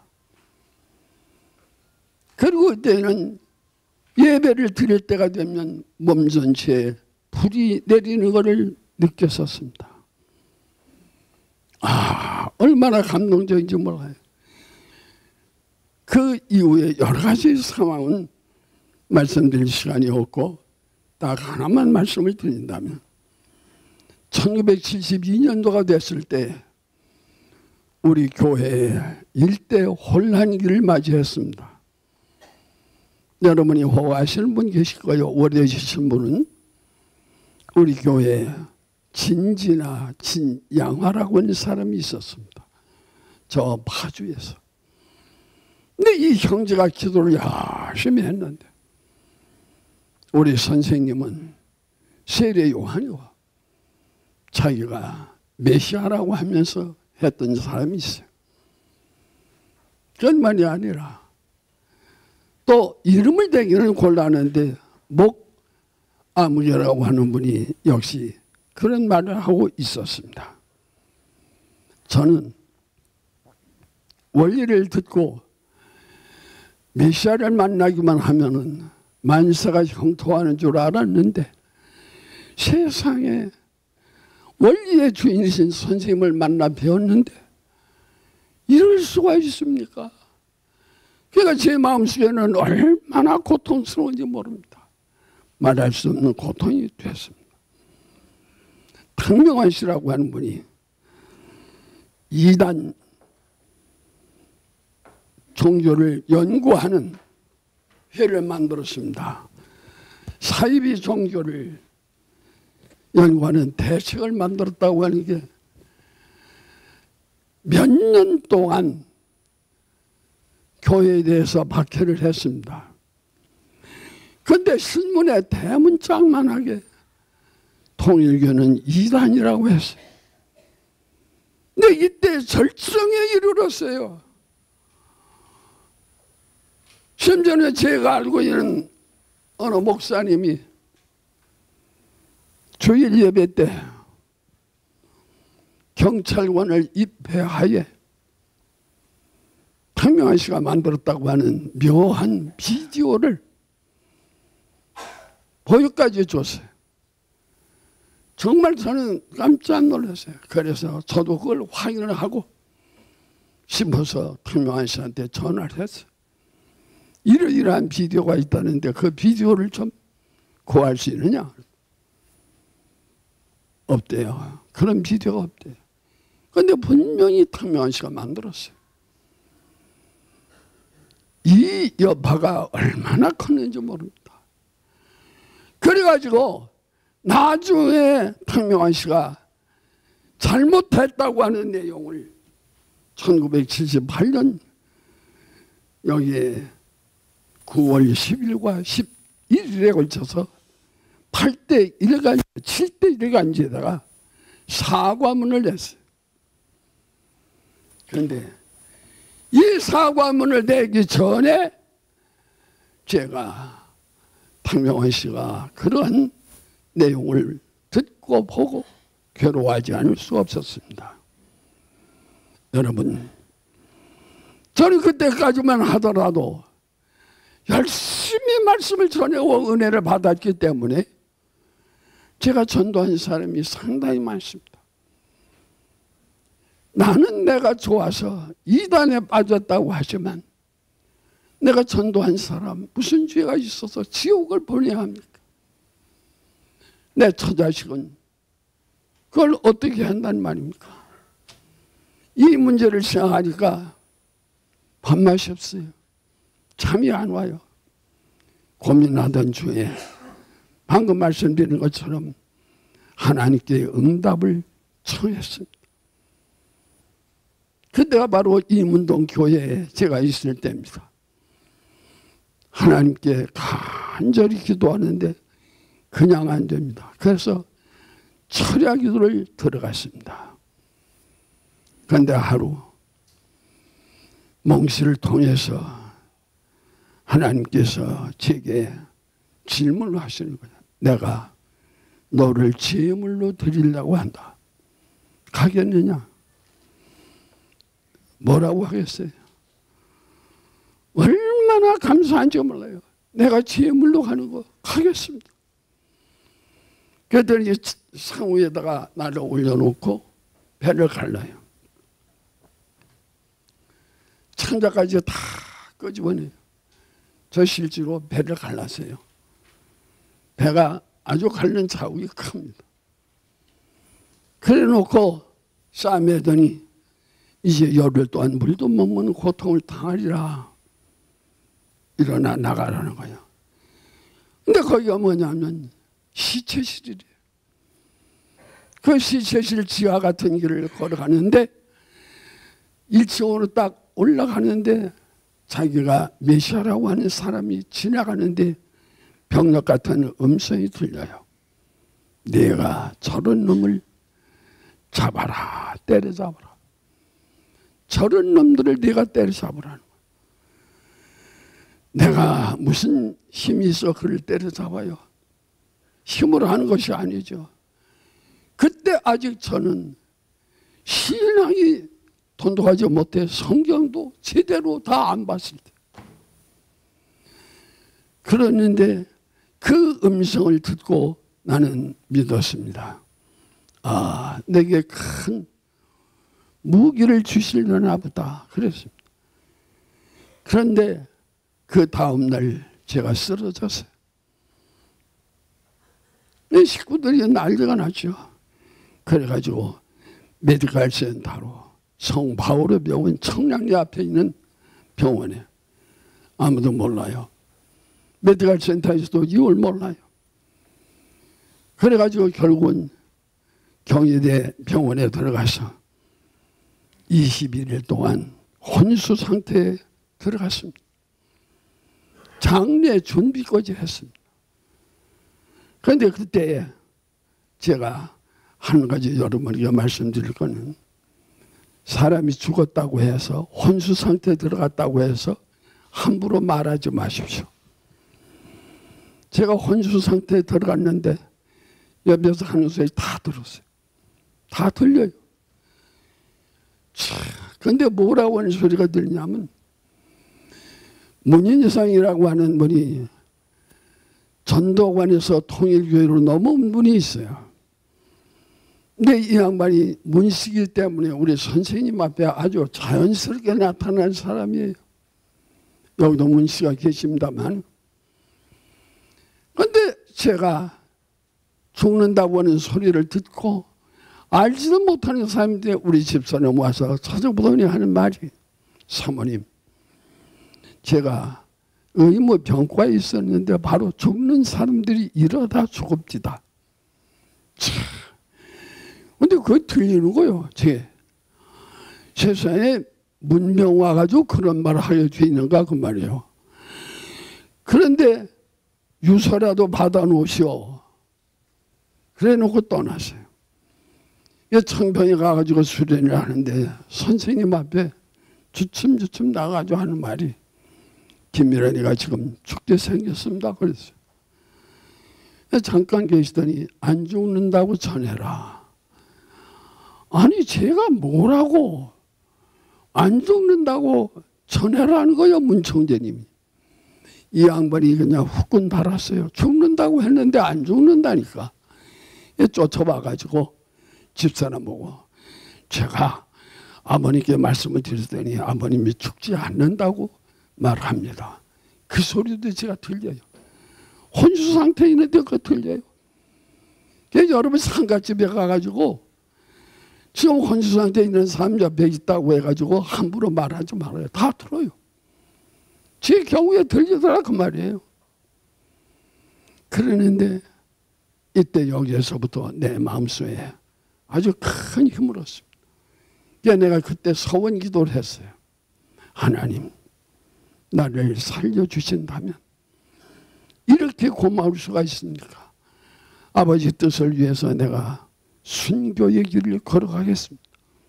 그리고 그때는 예배를 드릴 때가 되면 몸 전체에 불이 내리는 것을 느꼈었습니다. 아, 얼마나 감동적인지 몰라요. 그 이후에 여러 가지 상황은 말씀드릴 시간이 없고 딱 하나만 말씀을 드린다면 천구백칠십이 년도가 됐을 때 우리 교회에 일대 혼란기를 맞이했습니다. 여러분이 호가시는 분 계실 거예요. 오래되신 분은 우리 교회에 진지나 진양화라고 하는 사람이 있었습니다. 저 파주에서. 근데 이 형제가 기도를 열심히 했는데 우리 선생님은 세례 요한이와 자기가 메시아라고 하면서 했던 사람이 있어요. 그것만이 아니라 또 이름을 대기는 곤란한데 목아무개라고 하는 분이 역시 그런 말을 하고 있었습니다. 저는 원리를 듣고 메시아를 만나기만 하면은 만사가 형통하는 줄 알았는데 세상에 원리의 주인이신 선생님을 만나 배웠는데 이럴 수가 있습니까? 그러니까 제 마음속에는 얼마나 고통스러운지 모릅니다. 말할 수 없는 고통이 됐습니다. 탕명환 씨라고 하는 분이 이단 종교를 연구하는 회를 만들었습니다. 사이비 종교를 연구하는 대책을 만들었다고 하는 게 몇 년 동안 교회에 대해서 박해를 했습니다. 그런데 신문에 대문짝만하게 통일교는 이단이라고 했어요. 근데 이때 절정에 이르렀어요. 심지어는 제가 알고 있는 어느 목사님이 주일 예배 때 경찰관을 입회하에 탕명환 씨가 만들었다고 하는 묘한 비디오를 보여까지 줬어요. 정말 저는 깜짝 놀랐어요. 그래서 저도 그걸 확인을 하고 싶어서 탕명환 씨한테 전화를 했어요. 이러이러한 비디오가 있다는데 그 비디오를 좀 구할 수 있느냐? 없대요. 그런 비디오가 없대요. 그런데 분명히 탕명환 씨가 만들었어요. 이 여파가 얼마나 컸는지 모릅니다. 그래가지고 나중에 탕명환 씨가 잘못했다고 하는 내용을 천구백칠십팔 년 여기에 구월 십일과 십일일에 걸쳐서 팔 대 일간, 칠 대 일간지에다가 사과문을 냈어요. 그런데 이 사과문을 내기 전에 제가 탕명환 씨가 그런 내용을 듣고 보고 괴로워하지 않을 수 없었습니다. 여러분, 저는 그때까지만 하더라도 열심히 말씀을 전하고 은혜를 받았기 때문에 제가 전도한 사람이 상당히 많습니다. 나는 내가 좋아서 이단에 빠졌다고 하지만 내가 전도한 사람 무슨 죄가 있어서 지옥을 보내야 합니까? 내 처자식은 그걸 어떻게 한단 말입니까? 이 문제를 생각하니까 밥맛이 없어요. 잠이 안 와요. 고민하던 중에 방금 말씀드린 것처럼 하나님께 응답을 청했습니다. 그때가 바로 이문동 교회에 제가 있을 때입니다. 하나님께 간절히 기도하는데 그냥 안 됩니다. 그래서 철야 기도를 들어갔습니다. 그런데 하루 몽씨를 통해서 하나님께서 제게 질문을 하시는 거예요. 내가 너를 제물로 드리려고 한다. 가겠느냐? 뭐라고 하겠어요? 얼마나 감사한지 몰라요. 내가 제물로 가는 거 가겠습니다. 그랬더니 상우에다가 나를 올려놓고 배를 갈라요. 창자까지 다 끄집어내요. 저 실제로 배를 갈랐어요. 배가 아주 갈른 자국이 큽니다. 그래 놓고 싸매더니 이제 열흘 동안 물도 못 먹는 고통을 당하리라. 일어나 나가라는 거예요. 근데 거기가 뭐냐면 시체실이래요. 그 시체실 지하 같은 길을 걸어가는데 일 층으로 딱 올라가는데 자기가 메시아라고 하는 사람이 지나가는데 병력 같은 음성이 들려요. 내가 저런 놈을 잡아라. 때려잡아라. 저런 놈들을 내가 때려잡으라는 거야. 내가 무슨 힘이 있어 그를 때려잡아요. 힘으로 하는 것이 아니죠. 그때 아직 저는 신앙이 돈독하지 못해 성경도 제대로 다 안 봤을 때. 그랬는데 그 음성을 듣고 나는 믿었습니다. 아, 내게 큰 무기를 주시려나 보다. 그랬습니다. 그런데 그 다음날 제가 쓰러졌어요. 내 식구들이 난리가 났죠. 그래가지고 메디컬 센터로 성 바오로 병원 청량리 앞에 있는 병원에 아무도 몰라요. 메디컬 센터에서도 이걸 몰라요. 그래가지고 결국은 경희대 병원에 들어가서 이십일 일 동안 혼수 상태에 들어갔습니다. 장례 준비까지 했습니다. 그런데 그때 제가 한 가지 여러분에게 말씀드릴 거는 사람이 죽었다고 해서 혼수 상태에 들어갔다고 해서 함부로 말하지 마십시오. 제가 혼수 상태에 들어갔는데 옆에서 하는 소리 다 들었어요. 다 들려요. 그런데 뭐라고 하는 소리가 들리냐면 문인여상이라고 하는 분이 전도관에서 통일교회로 넘어온 분이 있어요. 근데 이 양반이 문씨이기 때문에 우리 선생님 앞에 아주 자연스럽게 나타난 사람이에요. 여기도 문씨가 계십니다만. 그런데 제가 죽는다고 하는 소리를 듣고 알지도 못하는 사람인데 우리 집사람 와서 찾아보더니 하는 말이 사모님 제가 의무 병과에 있었는데 바로 죽는 사람들이 이러다 죽읍디다. 근데 그게 들리는 거예요. 제 세상에 문명 와가지고 그런 말을 하게 돼 있는가 그 말이에요. 그런데 유서라도 받아놓으시오. 그래 놓고 떠났어요. 청평에 가가지고 수련을 하는데 선생님 앞에 주춤주춤 나가가지고 하는 말이 김미란이가 지금 죽게 생겼습니다. 그랬어요. 잠깐 계시더니 안 죽는다고 전해라. 아니 제가 뭐라고 안 죽는다고 전해라는 거예요. 문청재님이. 이 양반이 그냥 후끈 달았어요. 죽는다고 했는데 안 죽는다니까. 쫓아와가지고 집사람 보고 제가 아버님께 말씀을 드렸더니 아버님이 죽지 않는다고 말합니다. 그 소리도 제가 들려요. 혼수 상태에 있는데 그거 들려요. 그래서 여러분 상가집에 가가지고 지금 혼수 상태에 있는 사람 옆에 있다고 해가지고 함부로 말하지 말아요. 다 들어요. 제 경우에 들리더라 그 말이에요. 그러는데 이때 여기에서부터 내 마음속에 아주 큰 힘을 얻습니다. 그래서 내가 그때 서원 기도를 했어요. 하나님 나를 살려주신다면 이렇게 고마울 수가 있습니까? 아버지 뜻을 위해서 내가 순교의 길을 걸어가겠습니다.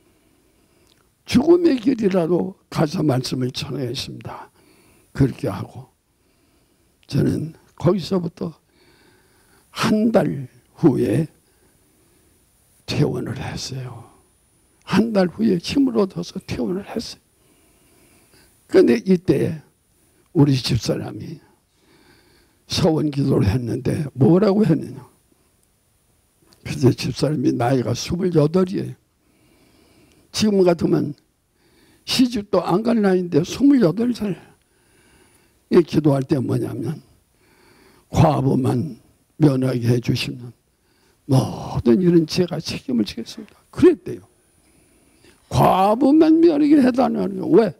죽음의 길이라도 가서 말씀을 전하겠습니다. 그렇게 하고 저는 거기서부터 한 달 후에 퇴원을 했어요. 한 달 후에 힘을 얻어서 퇴원을 했어요. 그런데 이때 우리 집사람이 서원 기도를 했는데 뭐라고 했느냐. 그때 집사람이 나이가 스물여덟이에요. 지금 같으면 시집도 안 갈 나이인데 스물여덟 살. 이 기도할 때 뭐냐면 과부만 면하게 해주시면 모든 일은 제가 책임을 지겠습니다. 그랬대요. 과부만 면하게 해달라는 거. 왜?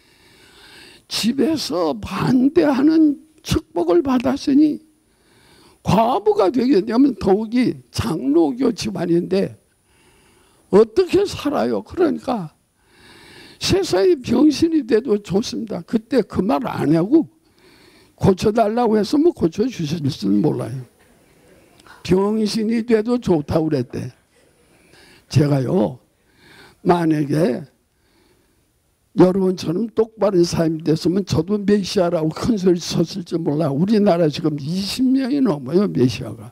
집에서 반대하는 축복을 받았으니 과부가 되게 되면 더욱이 장로교 집안인데 어떻게 살아요? 그러니까 세상에 병신이 돼도 좋습니다. 그때 그 말 안 하고 고쳐달라고 해서 뭐 고쳐주실지는 몰라요. 병신이 돼도 좋다고 그랬대. 제가요, 만약에 여러분처럼 똑바른 사람이 됐으면 저도 메시아라고 큰 소리 쳤을지 몰라. 우리나라 지금 이십 명이 넘어요, 메시아가.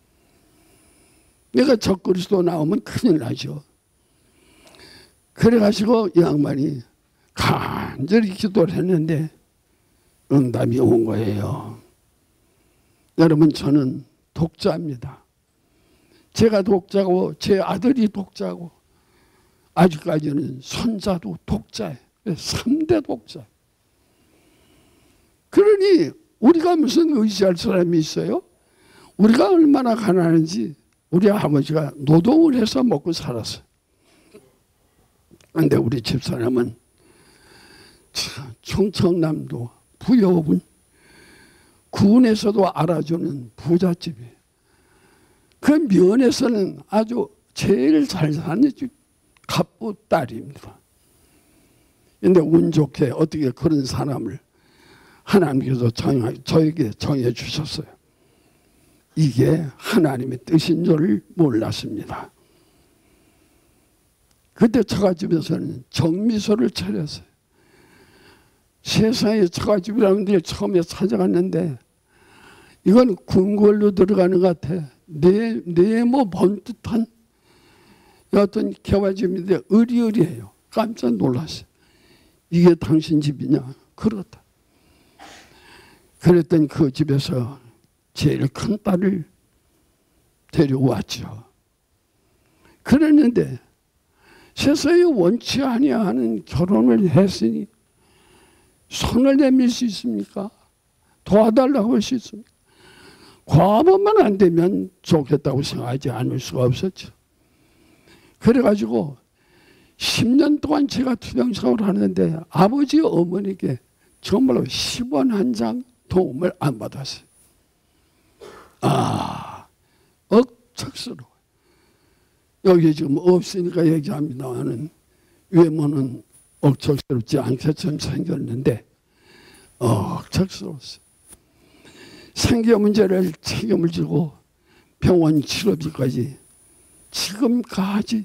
내가 적그리스도 나오면 큰일 나죠. 그래가지고 이 양반이 간절히 기도를 했는데 응답이 온 거예요. 여러분, 저는 독자입니다. 제가 독자고 제 아들이 독자고 아직까지는 손자도 독자예요. 삼 대 독자. 그러니 우리가 무슨 의지할 사람이 있어요? 우리가 얼마나 가난한지 우리 아버지가 노동을 해서 먹고 살았어요. 그런데 우리 집사람은 충청남도 부여군 군에서도 알아주는 부잣집이에요. 그 면에서는 아주 제일 잘 사는 집 갑부 딸입니다. 그런데 운 좋게 어떻게 그런 사람을 하나님께서 정해, 저에게 정해 주셨어요. 이게 하나님의 뜻인 줄 몰랐습니다. 그때 처갓집에서는 정미소를 차렸어요. 세상에 처갓집이라는 데 처음에 찾아갔는데 이건 궁궐로 들어가는 것 같아. 네, 네모 번듯한 어떤 개화집인데 으리으리해요. 깜짝 놀랐어요. 이게 당신 집이냐? 그렇다. 그랬더니 그 집에서 제일 큰 딸을 데려왔죠. 그랬는데 세상에 원치 아니하는 결혼을 했으니 손을 내밀 수 있습니까? 도와달라고 할 수 있습니까? 과부만 안 되면 좋겠다고 생각하지 않을 수가 없었죠. 그래가지고 십 년 동안 제가 투병생활을 하는데 아버지 어머니께 정말로 십 원 한 장 도움을 안 받았어요. 아, 억척스러워. 여기 지금 없으니까 얘기합니다마는 외모는 억척스럽지 않게처럼 생겼는데 억척스러웠어요. 생계 문제를 책임을 지고 병원 치료비까지 지금까지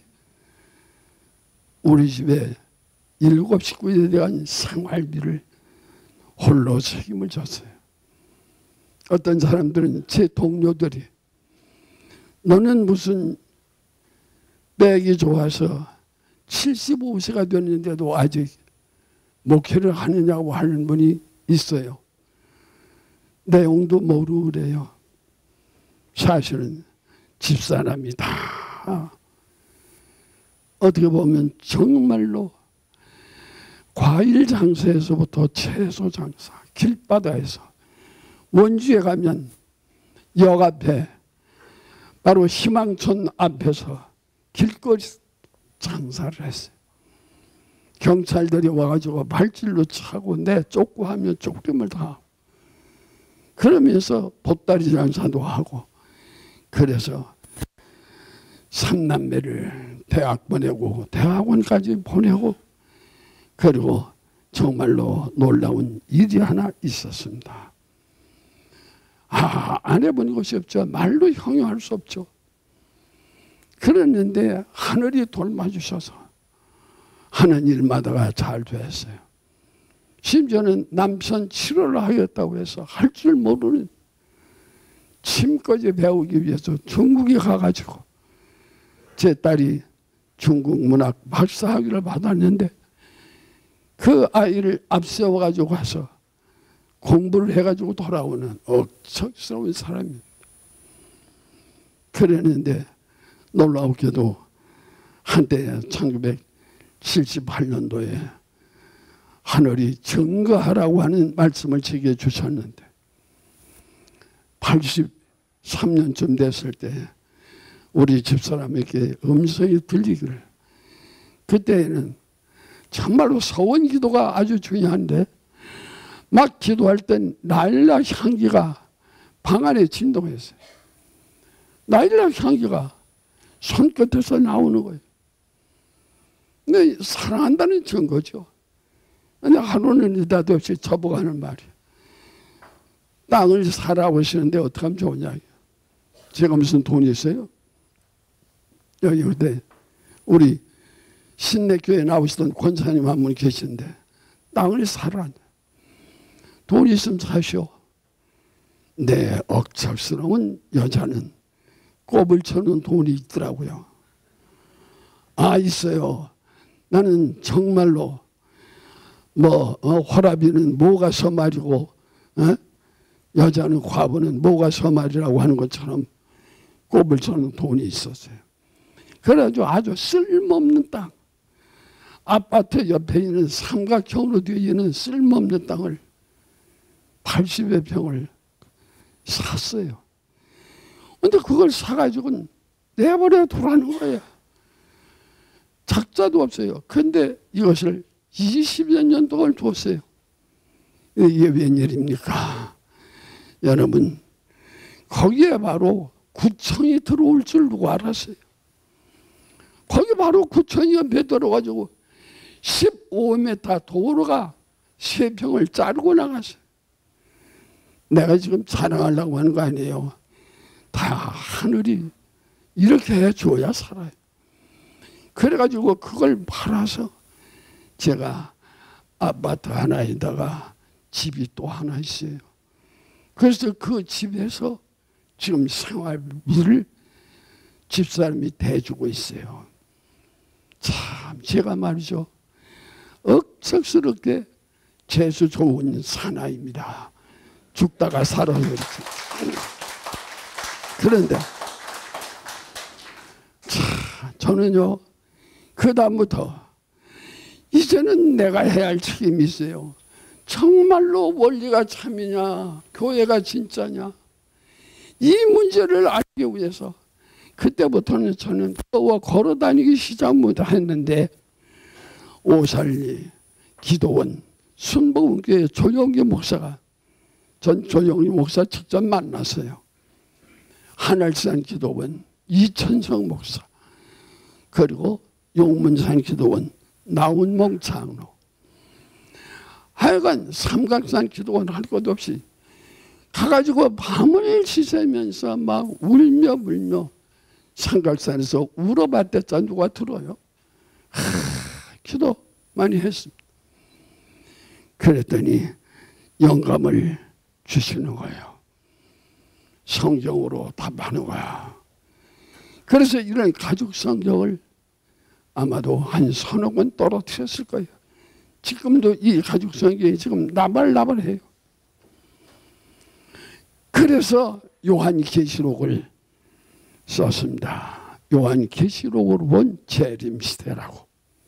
우리 집에 일곱 식구에 대한 생활비를 홀로 책임을 졌어요. 어떤 사람들은 제 동료들이 너는 무슨 맥이 좋아서 칠십오 세가 됐는데도 아직 목회를 하느냐고 하는 분이 있어요. 내용도 모르고 그래요. 사실은 집사람이 다 어떻게 보면 정말로 과일 장사에서부터 채소 장사, 길바다에서 원주에 가면 역 앞에 바로 희망촌 앞에서 길거리 장사를 했어요. 경찰들이 와가지고 발질로 차고 내 쫓고 하면 쫓김을 다 하고 그러면서 보따리 장사도 하고 그래서 삼남매를 대학 보내고 대학원까지 보내고 그리고 정말로 놀라운 일이 하나 있었습니다. 아, 안 해본 것이 없죠. 말로 형용할 수 없죠. 그랬는데 하늘이 돌봐주셔서 하는 일마다가 잘 됐어요. 심지어는 남편 치료를 하겠다고 해서 할 줄 모르는 침까지 배우기 위해서 중국에 가가지고 제 딸이 중국 문학 박사학위를 받았는데 그 아이를 앞세워가지고 가서 공부를 해가지고 돌아오는 억척스러운 사람입니다. 그랬는데 놀라웠게도 한때 천구백칠십팔 년도에 하늘이 증거하라고 하는 말씀을 제게 주셨는데 팔십삼 년쯤 됐을 때 우리 집사람에게 음성이 들리기를, 그때에는 정말로 서원 기도가 아주 중요한데 막 기도할 땐 나일락 향기가 방 안에 진동했어요. 나일락 향기가 손끝에서 나오는 거예요. 근데 사랑한다는 증거죠. 근데 하루는 느닷없이 저보고 하는 말이, 땅을 사라고 하시는데 어떻게 하면 좋으냐. 제가 무슨 돈이 있어요? 여기 그때 우리 신내교회 나오시던 권사님 한 분 계신데 땅을 사라. 돈이 있으면 사시오. 내 억척스러운 여자는 꼽을 쳐는 돈이 있더라고요. 아, 있어요. 나는 정말로 뭐 어, 호라비는 모가 서말이고 어? 여자는 과부는 모가 서말이라고 하는 것처럼 꼽을 쳐는 돈이 있었어요. 그래가지고 아주 쓸모없는 땅, 아파트 옆에 있는 삼각형으로 되어 있는 쓸모없는 땅을 팔십여 평을 샀어요. 근데 그걸 사가지고는 내버려 두라는 거예요. 작자도 없어요. 근데 이것을 이십여 년 동안 뒀어요. 이게 웬일입니까? 여러분, 거기에 바로 구청이 들어올 줄 누가 알았어요? 거기 바로 구청이 옆에 들어가지고 십오 미터 도로가 세 평을 자르고 나갔어요. 내가 지금 자랑하려고 하는 거 아니에요. 다 하늘이 이렇게 해줘야 살아요. 그래가지고 그걸 팔아서 제가 아파트 하나에다가 집이 또 하나 있어요. 그래서 그 집에서 지금 생활비를 집사람이 대주고 있어요. 참 제가 말이죠, 억척스럽게 재수 좋은 사나이입니다. 죽다가 살아요. 그런데 참 저는요, 그 다음부터 이제는 내가 해야 할 책임이 있어요. 정말로 원리가 참이냐, 교회가 진짜냐, 이 문제를 알기 위해서 그때부터는 저는 떠와 걸어다니기 시작했는데 오살리 기도원 순복음교회 조영기 목사가, 전 조영기 목사 직접 만났어요. 하늘산 기도원 이천성 목사, 그리고 용문산 기도원 나운몽 장로, 하여간 삼각산 기도원 할 것 없이 가가지고 밤을 지새면서 막 울며 불며 삼각산에서 울어봤댔자 누가 들어요? 하, 기도 많이 했습니다. 그랬더니 영감을 주시는 거예요. 성경으로 답하는 거야. 그래서 이런 가족 성경을 아마도 한 서너 권 떨어뜨렸을 거예요. 지금도 이 가족 성경이 지금 나발나발해요. 그래서 요한계시록을 썼습니다. 요한계시록으로 본 재림시대라고.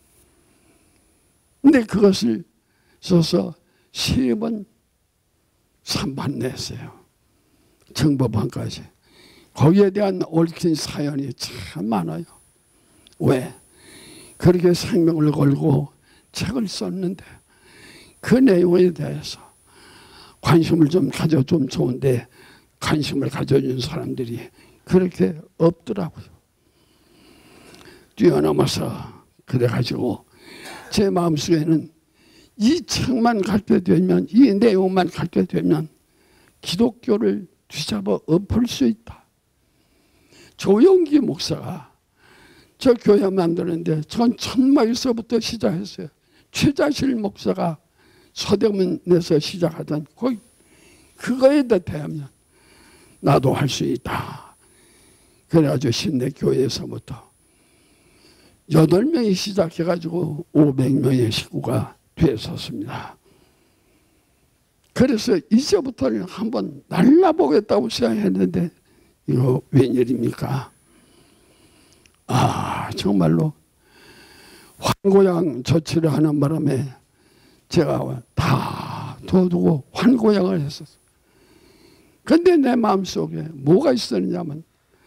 근데 그것을 써서 세 번 삼반 냈어요. 정법판까지. 거기에 대한 얽힌 사연이 참 많아요. 왜? 그렇게 생명을 걸고 책을 썼는데 그 내용에 대해서 관심을 좀 가져 좀 좋은데 관심을 가져준 사람들이 그렇게 없더라고요. 뛰어넘어서 그래가지고 제 마음속에는 이 책만 갖게 되면, 이 내용만 갖게 되면 기독교를 뒤잡아 엎을 수 있다. 조영기 목사가 저 교회 만드는데 전 천막에서부터 시작했어요. 최자실 목사가 서대문에서 시작하던 거기 그거에 대하면 나도 할 수 있다. 그래가지고 신내교회에서부터 여덟 명이 시작해가지고 오백 명의 식구가 되었었습니다. 그래서 이제부터는 한번 날라보겠다고 생각했는데 이거 웬일입니까? 아 정말로 환고양 조치를 하는 바람에 제가 다 둬두고 환고양을 했었어요. 근데 내 마음속에 뭐가 있었냐면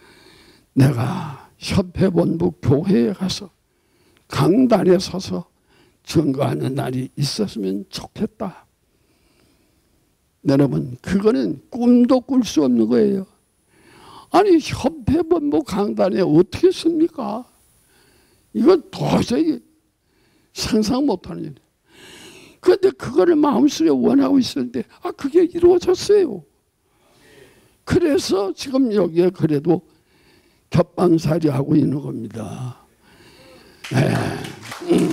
내가 협회본부 교회에 가서 강단에 서서 증거하는 날이 있었으면 좋겠다. 여러분 그거는 꿈도 꿀 수 없는 거예요. 아니 협회본부 강단에 어떻게 씁니까? 이건 도저히 상상 못하는 일이에요. 그런데 그거를 마음속에 원하고 있었는데 아 그게 이루어졌어요. 그래서 지금 여기에 그래도 겹방살이 하고 있는 겁니다. 네. 음.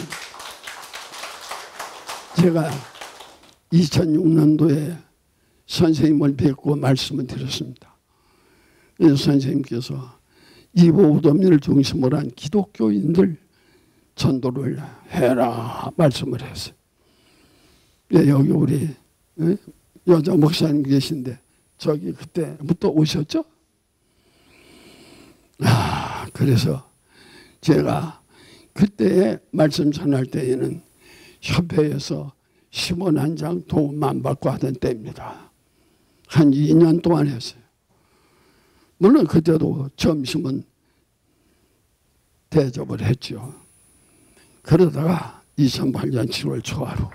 제가 이천육 년도에 선생님을 뵙고 말씀을 드렸습니다. 선생님께서 이보우덤리를 중심으로 한 기독교인들 전도를 해라 말씀을 했어요. 여기 우리 여자 목사님 계신데 저기 그때부터 오셨죠? 아, 그래서 제가 그때 말씀 전할 때에는 협회에서 십 원 한 장 도움만 받고 하던 때입니다. 한 이 년 동안 했어요. 물론 그때도 점심은 대접을 했죠. 그러다가 이천팔 년 칠월 초하루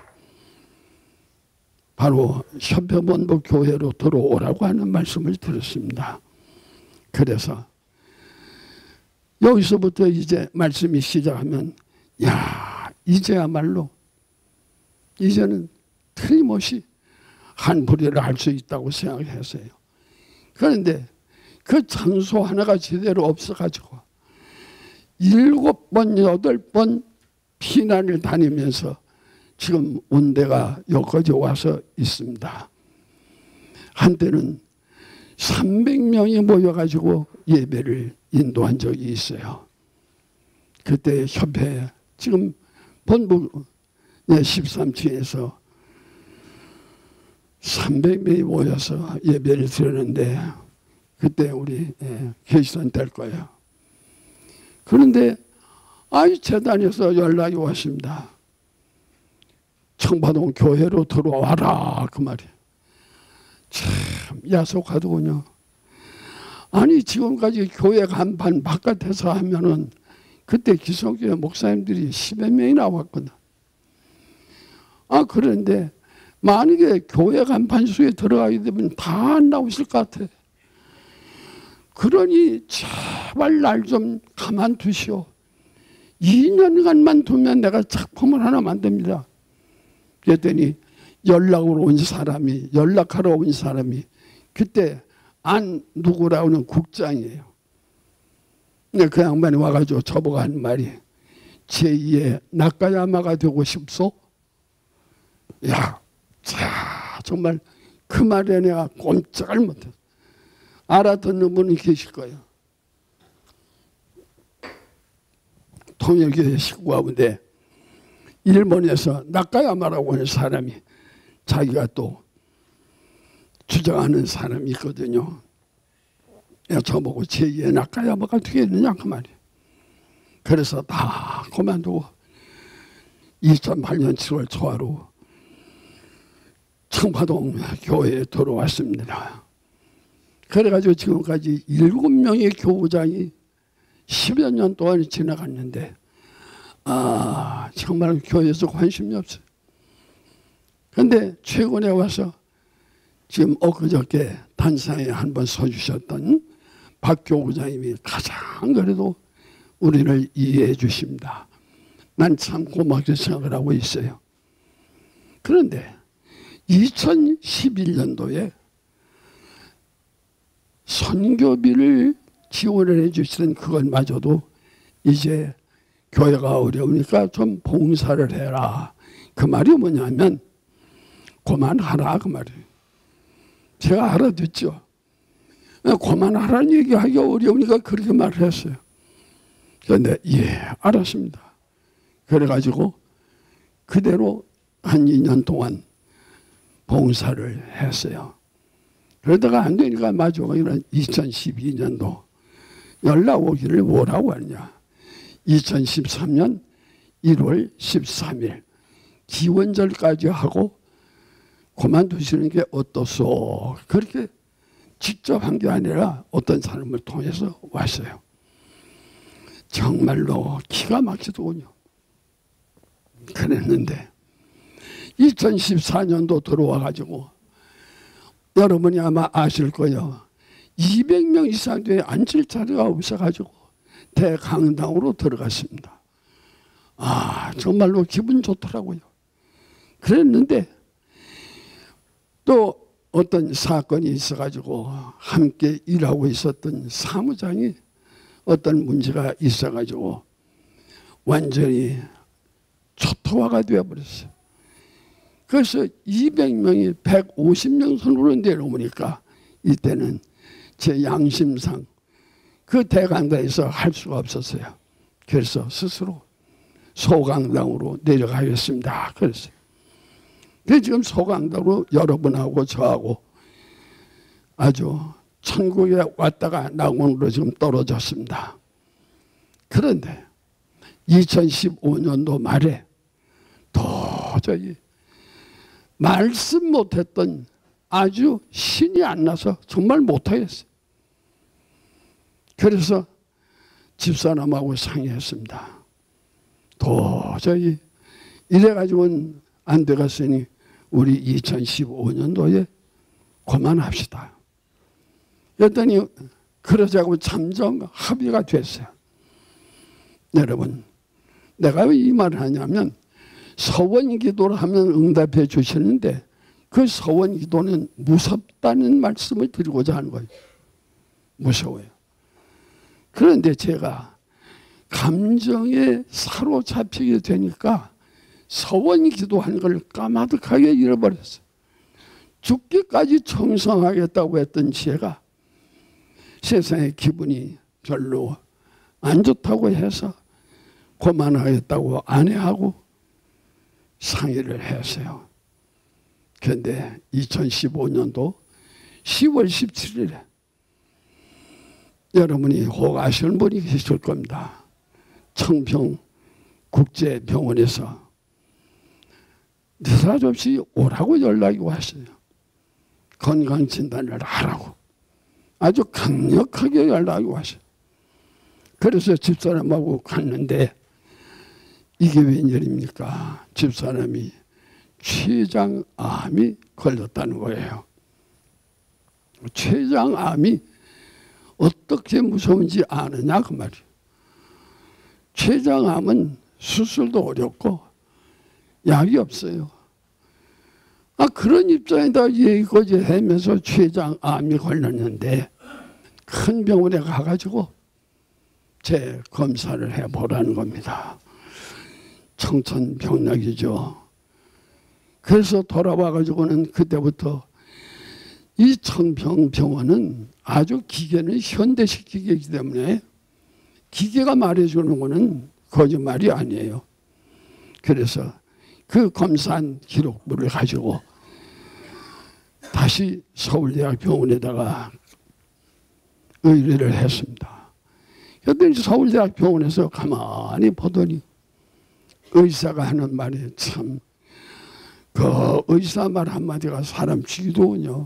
바로 협회본부 교회로 들어오라고 하는 말씀을 들었습니다. 그래서 여기서부터 이제 말씀이 시작하면 야 이제야말로 이제는 틀림없이 한 부리를 할 수 있다고 생각했어요. 그런데 그 장소 하나가 제대로 없어가지고 일곱 번 여덟 번 피난을 다니면서 지금 온 데가 여기까지 와서 있습니다. 한때는 삼백 명이 모여가지고 예배를 인도한 적이 있어요. 그때 협회 지금 본부 십삼 층에서 삼백 명이 모여서 예배를 드렸는데 그때 우리 계시던 될 거예요. 그런데 아이 재단에서 연락이 왔습니다. 청파동 교회로 들어와라 그 말이에요. 참 야속하더군요. 아니 지금까지 교회 간판 바깥에서 하면은 그때 기성교회 목사님들이 십여 명이 나왔거든. 아 그런데 만약에 교회 간판수에 들어가게 되면 다 안 나오실 것 같아. 그러니 제발 날 좀 가만두시오. 이 년간만 두면 내가 작품을 하나 만듭니다. 그랬더니 연락으로 온 사람이 연락하러 온 사람이 그때 안 누구라고는 국장이에요. 근데 그 양반이 와가지고 저보고 한 말이 제이의 나카야마가 되고 싶소? 야, 자 정말 그 말에 내가 꼼짝을 못했어. 알아듣는 분이 계실 거예요. 통일교회 식구 가운데 일본에서 나카야마라고 하는 사람이 자기가 또 주장하는 사람이 있거든요. 저보고 제이의 나카야마가 되겠느냐 그 말이에요. 그래서 다 그만두고 이천팔 년 칠월 초하루 청파동 교회에 들어왔습니다. 그래가지고 지금까지 일곱 명의 교우장이 십여 년 동안 지나갔는데 아 정말 교회에서 관심이 없어요. 그런데 최근에 와서 지금 엊그저께 단상에 한번 서주셨던 박 교우장님이 가장 그래도 우리를 이해해 주십니다. 난 참 고맙게 생각을 하고 있어요. 그런데 이천십일 년도에 선교비를 지원을 해 주시던 그것마저도 이제 교회가 어려우니까 좀 봉사를 해라. 그 말이 뭐냐면 그만하라 그 말이에요. 제가 알아듣죠. 그만하라는 얘기하기 어려우니까 그렇게 말을 했어요. 그런데 예 알았습니다. 그래가지고 그대로 한 이 년 동안 봉사를 했어요. 그러다가 안 되니까 마지막에는 이천십이 년도 연락 오기를 뭐라고 하느냐. 이천십삼 년 일월 십삼 일 기원절까지 하고 그만두시는 게 어떻소. 그렇게 직접 한 게 아니라 어떤 사람을 통해서 왔어요. 정말로 기가 막히더군요. 그랬는데 이천십사 년도 들어와 가지고 여러분이 아마 아실 거예요. 이백 명 이상 되에 앉을 자리가 없어 가지고 대강당으로 들어갔습니다. 아 정말로 기분 좋더라고요. 그랬는데 또 어떤 사건이 있어 가지고 함께 일하고 있었던 사무장이 어떤 문제가 있어 가지고 완전히 초토화가 되어버렸어요. 그래서 이백 명이 백오십 명 선으로 내려오니까 이때는 제 양심상 그 대강당에서 할 수가 없었어요. 그래서 스스로 소강당으로 내려가겠습니다. 그랬어요. 그래서 지금 소강당으로 여러분하고 저하고 아주 천국에 왔다가 낙원으로 지금 떨어졌습니다. 그런데 이천십오 년도 말에 도저히 말씀 못했던 아주 신이 안 나서 정말 못하겠어요. 그래서 집사람하고 상의했습니다. 도저히 이래가지고는 안 되겠으니 우리 이천십오 년도에 그만합시다. 그랬더니 그러자고 잠정 합의가 됐어요. 여러분 내가 왜 이 말을 하냐면 서원 기도를 하면 응답해 주시는데 그 서원 기도는 무섭다는 말씀을 드리고자 하는 거예요. 무서워요. 그런데 제가 감정에 사로잡히게 되니까 서원 기도하는 걸 까마득하게 잃어버렸어요. 죽기까지 청성하겠다고 했던 제가 세상의 기분이 별로 안 좋다고 해서 그만하겠다고 아내하고 상의를 했어요. 그런데 이천십오 년도 시월 십칠일에 여러분이 혹 아시는 분이 계실 겁니다. 청평국제병원에서 느닷없이 오라고 연락이 왔어요. 건강진단을 하라고 아주 강력하게 연락이 왔어요. 그래서 집사람하고 갔는데 이게 웬일입니까? 집사람이 췌장암이 걸렸다는 거예요. 췌장암이 어떻게 무서운지 아느냐 그 말이에요. 췌장암은 수술도 어렵고 약이 없어요. 아 그런 입장에다 얘기거지 하면서 췌장암이 걸렸는데 큰 병원에 가가지고 제 검사를 해보라는 겁니다. 청천벽력이죠. 그래서 돌아와가지고는 그때부터 이 청평병원은 아주 기계는 현대식 기계이기 때문에 기계가 말해주는 거는 거짓말이 아니에요. 그래서 그 검사한 기록부를 가지고 다시 서울대학병원에다가 의뢰를 했습니다. 그랬더니 서울대학병원에서 가만히 보더니 의사가 하는 말이 참 그 의사 말 한마디가 사람 죽이더군요.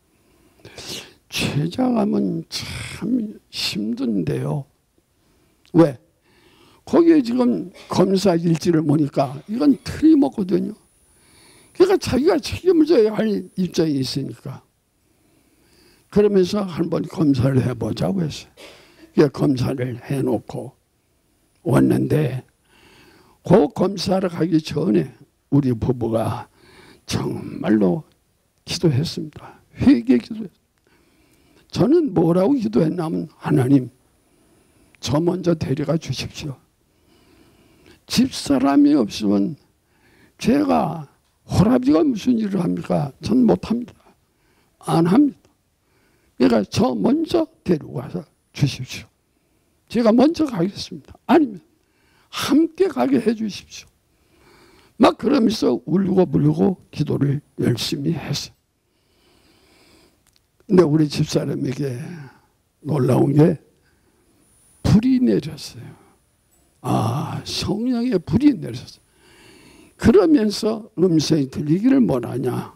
췌장암은 참 힘든데요. 왜? 거기에 지금 검사 일지를 보니까 이건 틀림없거든요. 그러니까 자기가 책임을 져야 할 입장이 있으니까. 그러면서 한번 검사를 해보자고 했어요. 그래서 검사를 해놓고 왔는데 그 검사를 가기 전에 우리 부부가 정말로 기도했습니다. 회개 기도했습니다. 저는 뭐라고 기도했냐면 하나님 저 먼저 데려가 주십시오. 집사람이 없으면 제가 호라비가 무슨 일을 합니까? 전 못합니다. 안 합니다. 그러니까 저 먼저 데리고 가서 주십시오. 제가 먼저 가겠습니다. 아니면 함께 가게 해 주십시오. 막 그러면서 울고 불고 기도를 열심히 했어요. 근데 우리 집사람에게 놀라운 게 불이 내렸어요. 아, 성령의 불이 내렸어요. 그러면서 음성이 들리기를 뭐하냐.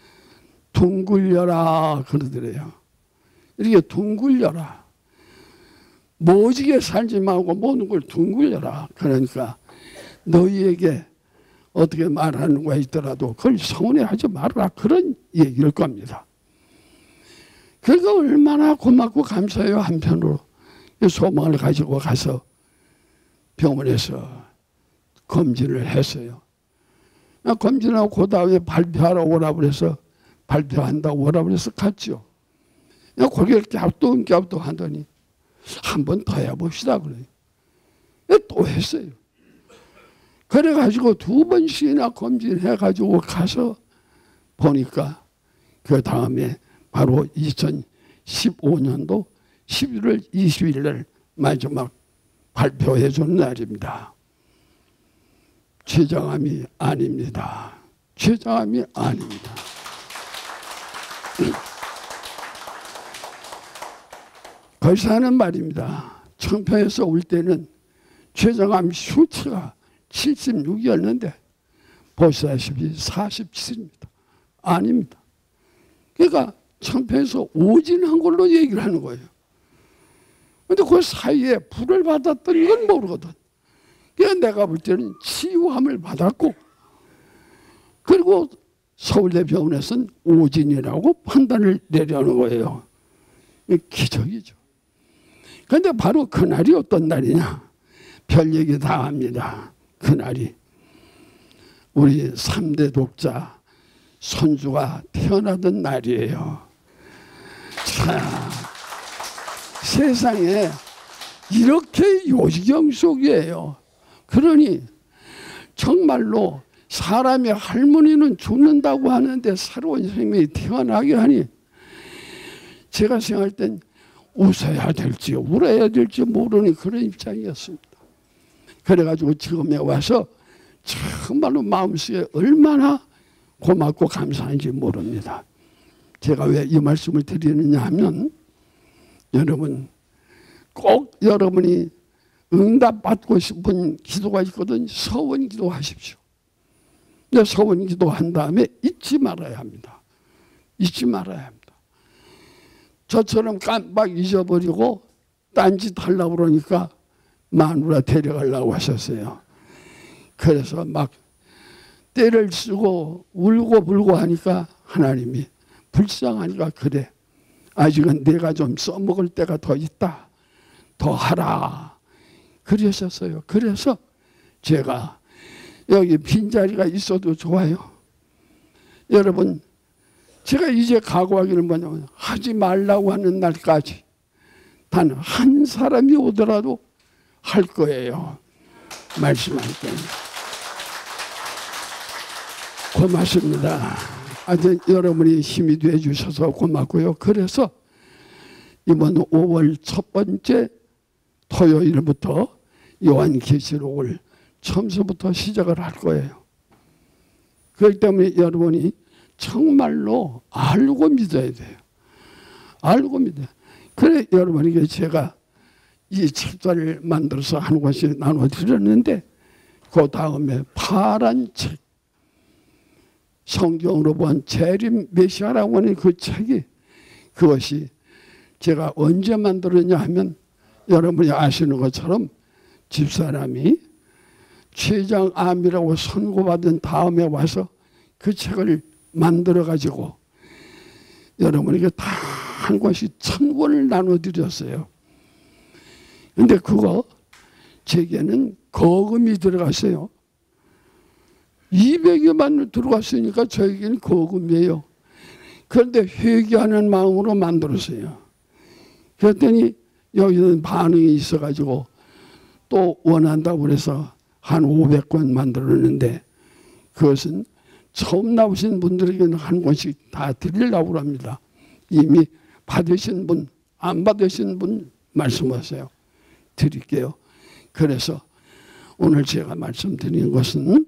둥글려라 그러더래요. 이렇게 둥글려라. 모지게 살지 말고 모든 걸 둥글려라. 그러니까 너희에게 어떻게 말하는 거가 있더라도 그걸 서운해하지 말아라. 그런 얘기일 겁니다. 그러니까 얼마나 고맙고 감사해요. 한편으로 소망을 가지고 가서 병원에서 검진을 했어요. 검진하고 그 다음에 발표하러 오라고 그래서 발표한다고 오라고 그래서 갔죠. 고개를 갸우뚱갸우뚱 하더니 한 번 더 해봅시다 그래요. 또 했어요. 그래가지고 두 번씩이나 검진해가지고 가서 보니까 그 다음에 바로 이천십오 년도 십일월 이십일 날 마지막 발표해 준 날입니다. 췌장암이 아닙니다. 췌장암이 아닙니다. 거기서 하는 말입니다. 청평에서 올 때는 췌장암 수치가 칠십육이었는데 보시다시피 사십칠입니다. 아닙니다. 그러니까 청평에서 오진한 걸로 얘기를 하는 거예요. 근데 그 사이에 불을 받았던 건 모르거든. 그러니까 내가 볼 때는 치유함을 받았고, 그리고 서울대 병원에서는 오진이라고 판단을 내려는 거예요. 기적이죠. 그런데 바로 그날이 어떤 날이냐. 별 얘기 다 합니다. 그날이 우리 삼 대 독자 손주가 태어나던 날이에요. 자, 세상에 이렇게 요지경 속이에요. 그러니 정말로 사람의 할머니는 죽는다고 하는데 새로운 생명이 태어나게 하니 제가 생각할 땐 웃어야 될지 울어야 될지 모르는 그런 입장이었습니다. 그래가지고 지금에 와서 정말로 마음속에 얼마나 고맙고 감사한지 모릅니다. 제가 왜 이 말씀을 드리느냐 하면 여러분 꼭 여러분이 응답받고 싶은 기도가 있거든. 서원 기도하십시오. 근데 서원 기도한 다음에 잊지 말아야 합니다. 잊지 말아야 합니다. 저처럼 깜빡 잊어버리고 딴짓 하려고 그러니까 마누라 데려가려고 하셨어요. 그래서 막 때를 쓰고 울고 불고 하니까 하나님이 불쌍하니까 그래. 아직은 내가 좀 써먹을 때가 더 있다. 더 하라. 그러셨어요. 그래서 제가 여기 빈자리가 있어도 좋아요. 여러분 제가 이제 각오하기를 뭐냐면 하지 말라고 하는 날까지 단 한 사람이 오더라도 할 거예요. 말씀할 때. 고맙습니다. 하여튼 여러분이 힘이 돼 주셔서 고맙고요. 그래서 이번 오월 첫 번째 토요일부터 요한계시록을 처음서부터 시작을 할 거예요. 그렇기 때문에 여러분이 정말로 알고 믿어야 돼요. 알고 믿어요. 그래 여러분에게 제가 이 책자를 만들어서 한 권씩 나눠드렸는데 그 다음에 파란 책 성경으로 본 재림 메시아라고 하는 그 책이 그것이 제가 언제 만들었냐 하면 여러분이 아시는 것처럼 집사람이 췌장암이라고 선고받은 다음에 와서 그 책을 만들어 가지고 여러분에게 다 한 권씩 천 권을 나눠드렸어요. 근데 그거 제게는 거금이 들어갔어요. 이백여만 들어갔으니까 저에게는 거금이에요. 그런데 회개하는 마음으로 만들었어요. 그랬더니 여기는 반응이 있어가지고 또 원한다고 그래서 한 오백 권 만들었는데 그것은 처음 나오신 분들에게는 한 권씩 다 드리려고 합니다. 이미 받으신 분, 안 받으신 분 말씀하세요. 드릴게요. 그래서 오늘 제가 말씀드리는 것은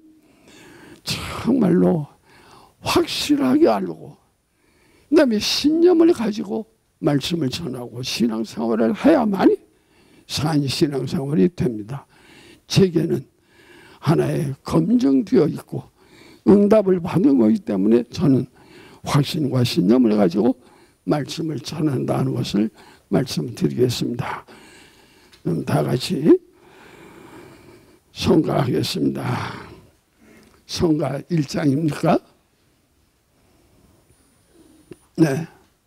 정말로 확실하게 알고 그다음에 신념을 가지고 말씀을 전하고 신앙생활을 해야만이 산 신앙생활이 됩니다. 제게는 하나의 검증되어 있고 응답을 받은 거기 때문에 저는 확신과 신념을 가지고 말씀을 전한다는 것을 말씀드리겠습니다. 그럼 다 같이 성가하겠습니다. 성가 일 장입니까? 네.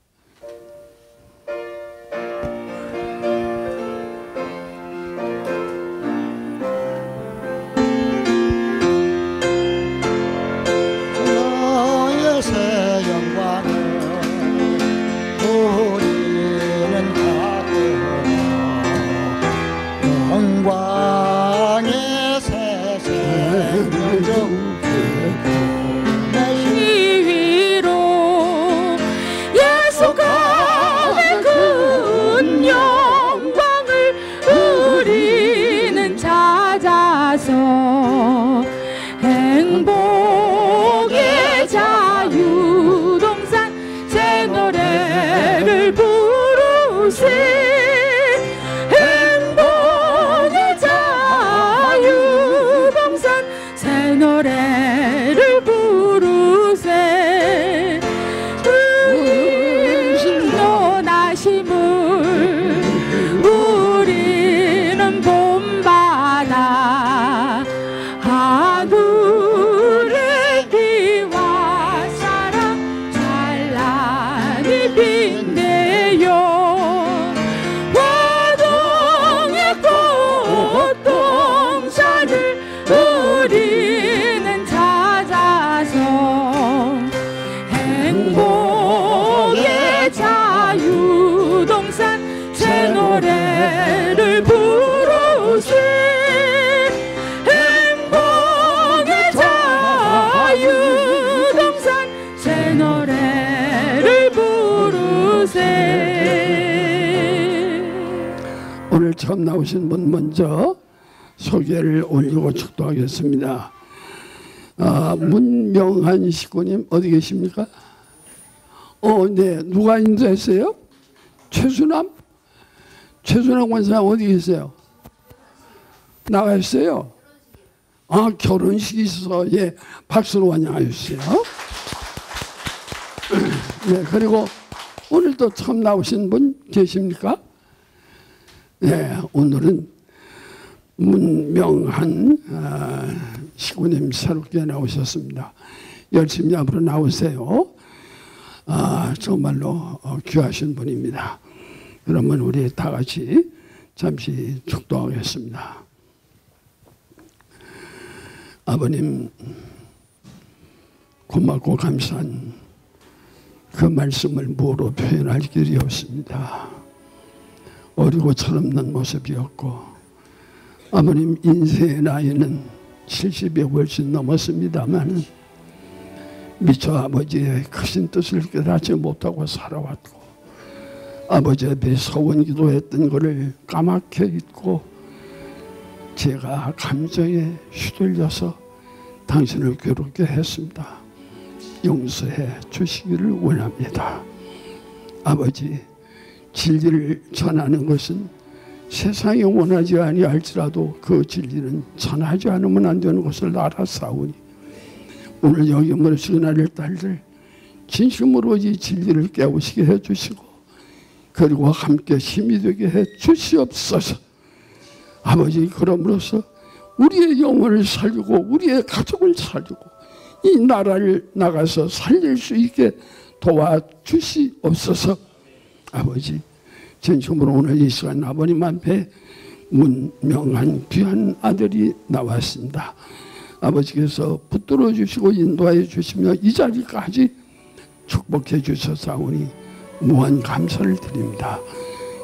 행복의 자유동산 새 노래를 부르세. 행복의 자유동산 새 노래를 부르세. 우리는 논하심을 우리는 본받아 하늘의 비와 사랑 찬란히 빛내요. 화동의 꽃동산을 우리는 찾아서 행복의 자유동산 새 노래를 부르세. 새 노래를 부르세. 오늘 처음 나오신 분 먼저 소개를 올리고 축도하겠습니다. 아, 문명한 식구님 어디 계십니까? 어, 네. 누가 인도했어요? 최수남? 최수남 권사님 어디 계세요? 나가 있어요? 아, 결혼식이 있어서 예, 박수로 환영해 주세요. 네, 그리고 오늘도 처음 나오신 분 계십니까? 네, 오늘은 문명한 아, 시구님 새롭게 나오셨습니다. 열심히 앞으로 나오세요. 아, 정말로 어, 귀하신 분입니다. 그러면 우리 다 같이 잠시 축도하겠습니다. 아버님, 고맙고 감사한 그 말씀을 뭐로 표현할 길이 없습니다. 어리고 철없는 모습이었고, 아버님 인생의 나이는 칠십이 훨씬 넘었습니다만 미처 아버지의 크신 뜻을 깨닫지 못하고 살아왔고, 아버지 앞에 서원 기도했던 것을 까맣게 잊고 제가 감정에 휘둘려서 당신을 괴롭게 했습니다. 용서해 주시기를 원합니다. 아버지, 진리를 전하는 것은 세상이 원하지 아니할지라도 그 진리는 전하지 않으면 안 되는 것을 알아사오니 오늘 여기 모시고 나를 딸들 진심으로 이 진리를 깨우시게 해주시고 그리고 함께 힘이 되게 해주시옵소서. 아버지, 그럼으로써 우리의 영혼을 살리고 우리의 가족을 살리고 이 나라를 나가서 살릴 수 있게 도와주시옵소서. 아버지, 진심으로 오늘 이 시간 아버님 앞에 문명한 귀한 아들이 나왔습니다. 아버지께서 붙들어 주시고 인도해 주시며 이 자리까지 축복해 주셔서오니 무한 감사를 드립니다.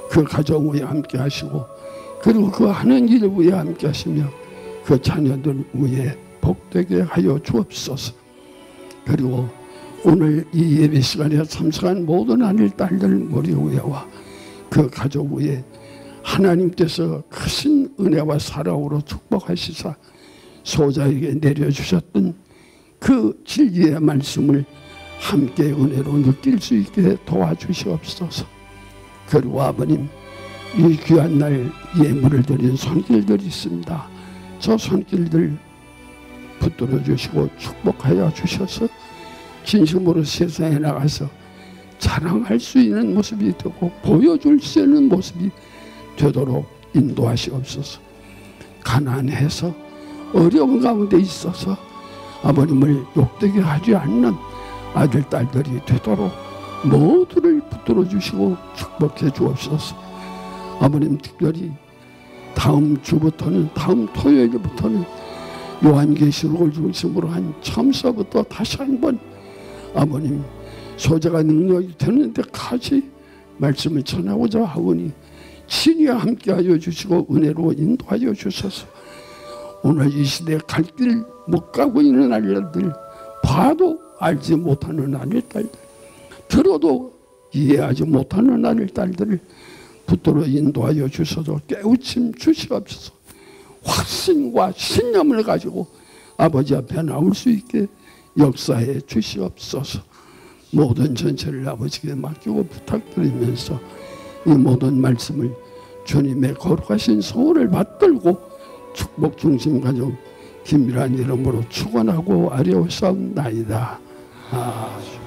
그 가정 위에 함께 하시고 그리고 그 하는 일 위에 함께 하시며 그 자녀들 위에 복되게 하여 주옵소서. 그리고 오늘 이 예배 시간에 참석한 모든 아들 딸들 머리 위에와 그 가족 위에 하나님께서 크신 은혜와 사랑으로 축복하시사 소자에게 내려주셨던 그 진리의 말씀을 함께 은혜로 느낄 수 있게 도와주시옵소서. 그리고 아버님, 이 귀한 날 예물을 드린 손길들이 있습니다. 저 손길들 붙들어 주시고 축복하여 주셔서 진심으로 세상에 나가서 자랑할 수 있는 모습이 되고 보여줄 수 있는 모습이 되도록 인도하시옵소서. 가난해서 어려운 가운데 있어서 아버님을 욕되게 하지 않는 아들 딸들이 되도록 모두를 붙들어 주시고 축복해 주옵소서. 아버님, 특별히 다음 주부터는 다음 토요일부터는 요한계시록을 중심으로 한 처음서부터 다시 한번 아버님 소자가 능력이 되는 데까지 말씀을 전하고자 하오니 친히 함께하여 주시고 은혜로 인도하여 주셔서 오늘 이 시대에 갈 길 못 가고 있는 아들들, 봐도 알지 못하는 아들 딸들, 들어도 이해하지 못하는 아들 딸들을 붙들어 인도하여 주셔서 깨우침 주시옵소서. 확신과 신념을 가지고 아버지 앞에 나올 수 있게 역사해 주시옵소서. 모든 전체를 아버지께 맡기고 부탁드리면서 이 모든 말씀을 주님의 거룩하신 성호를 받들고 축복 중심 가정 김밀한 이름으로 축원하고 아뢰옵사옵나이다. 아멘.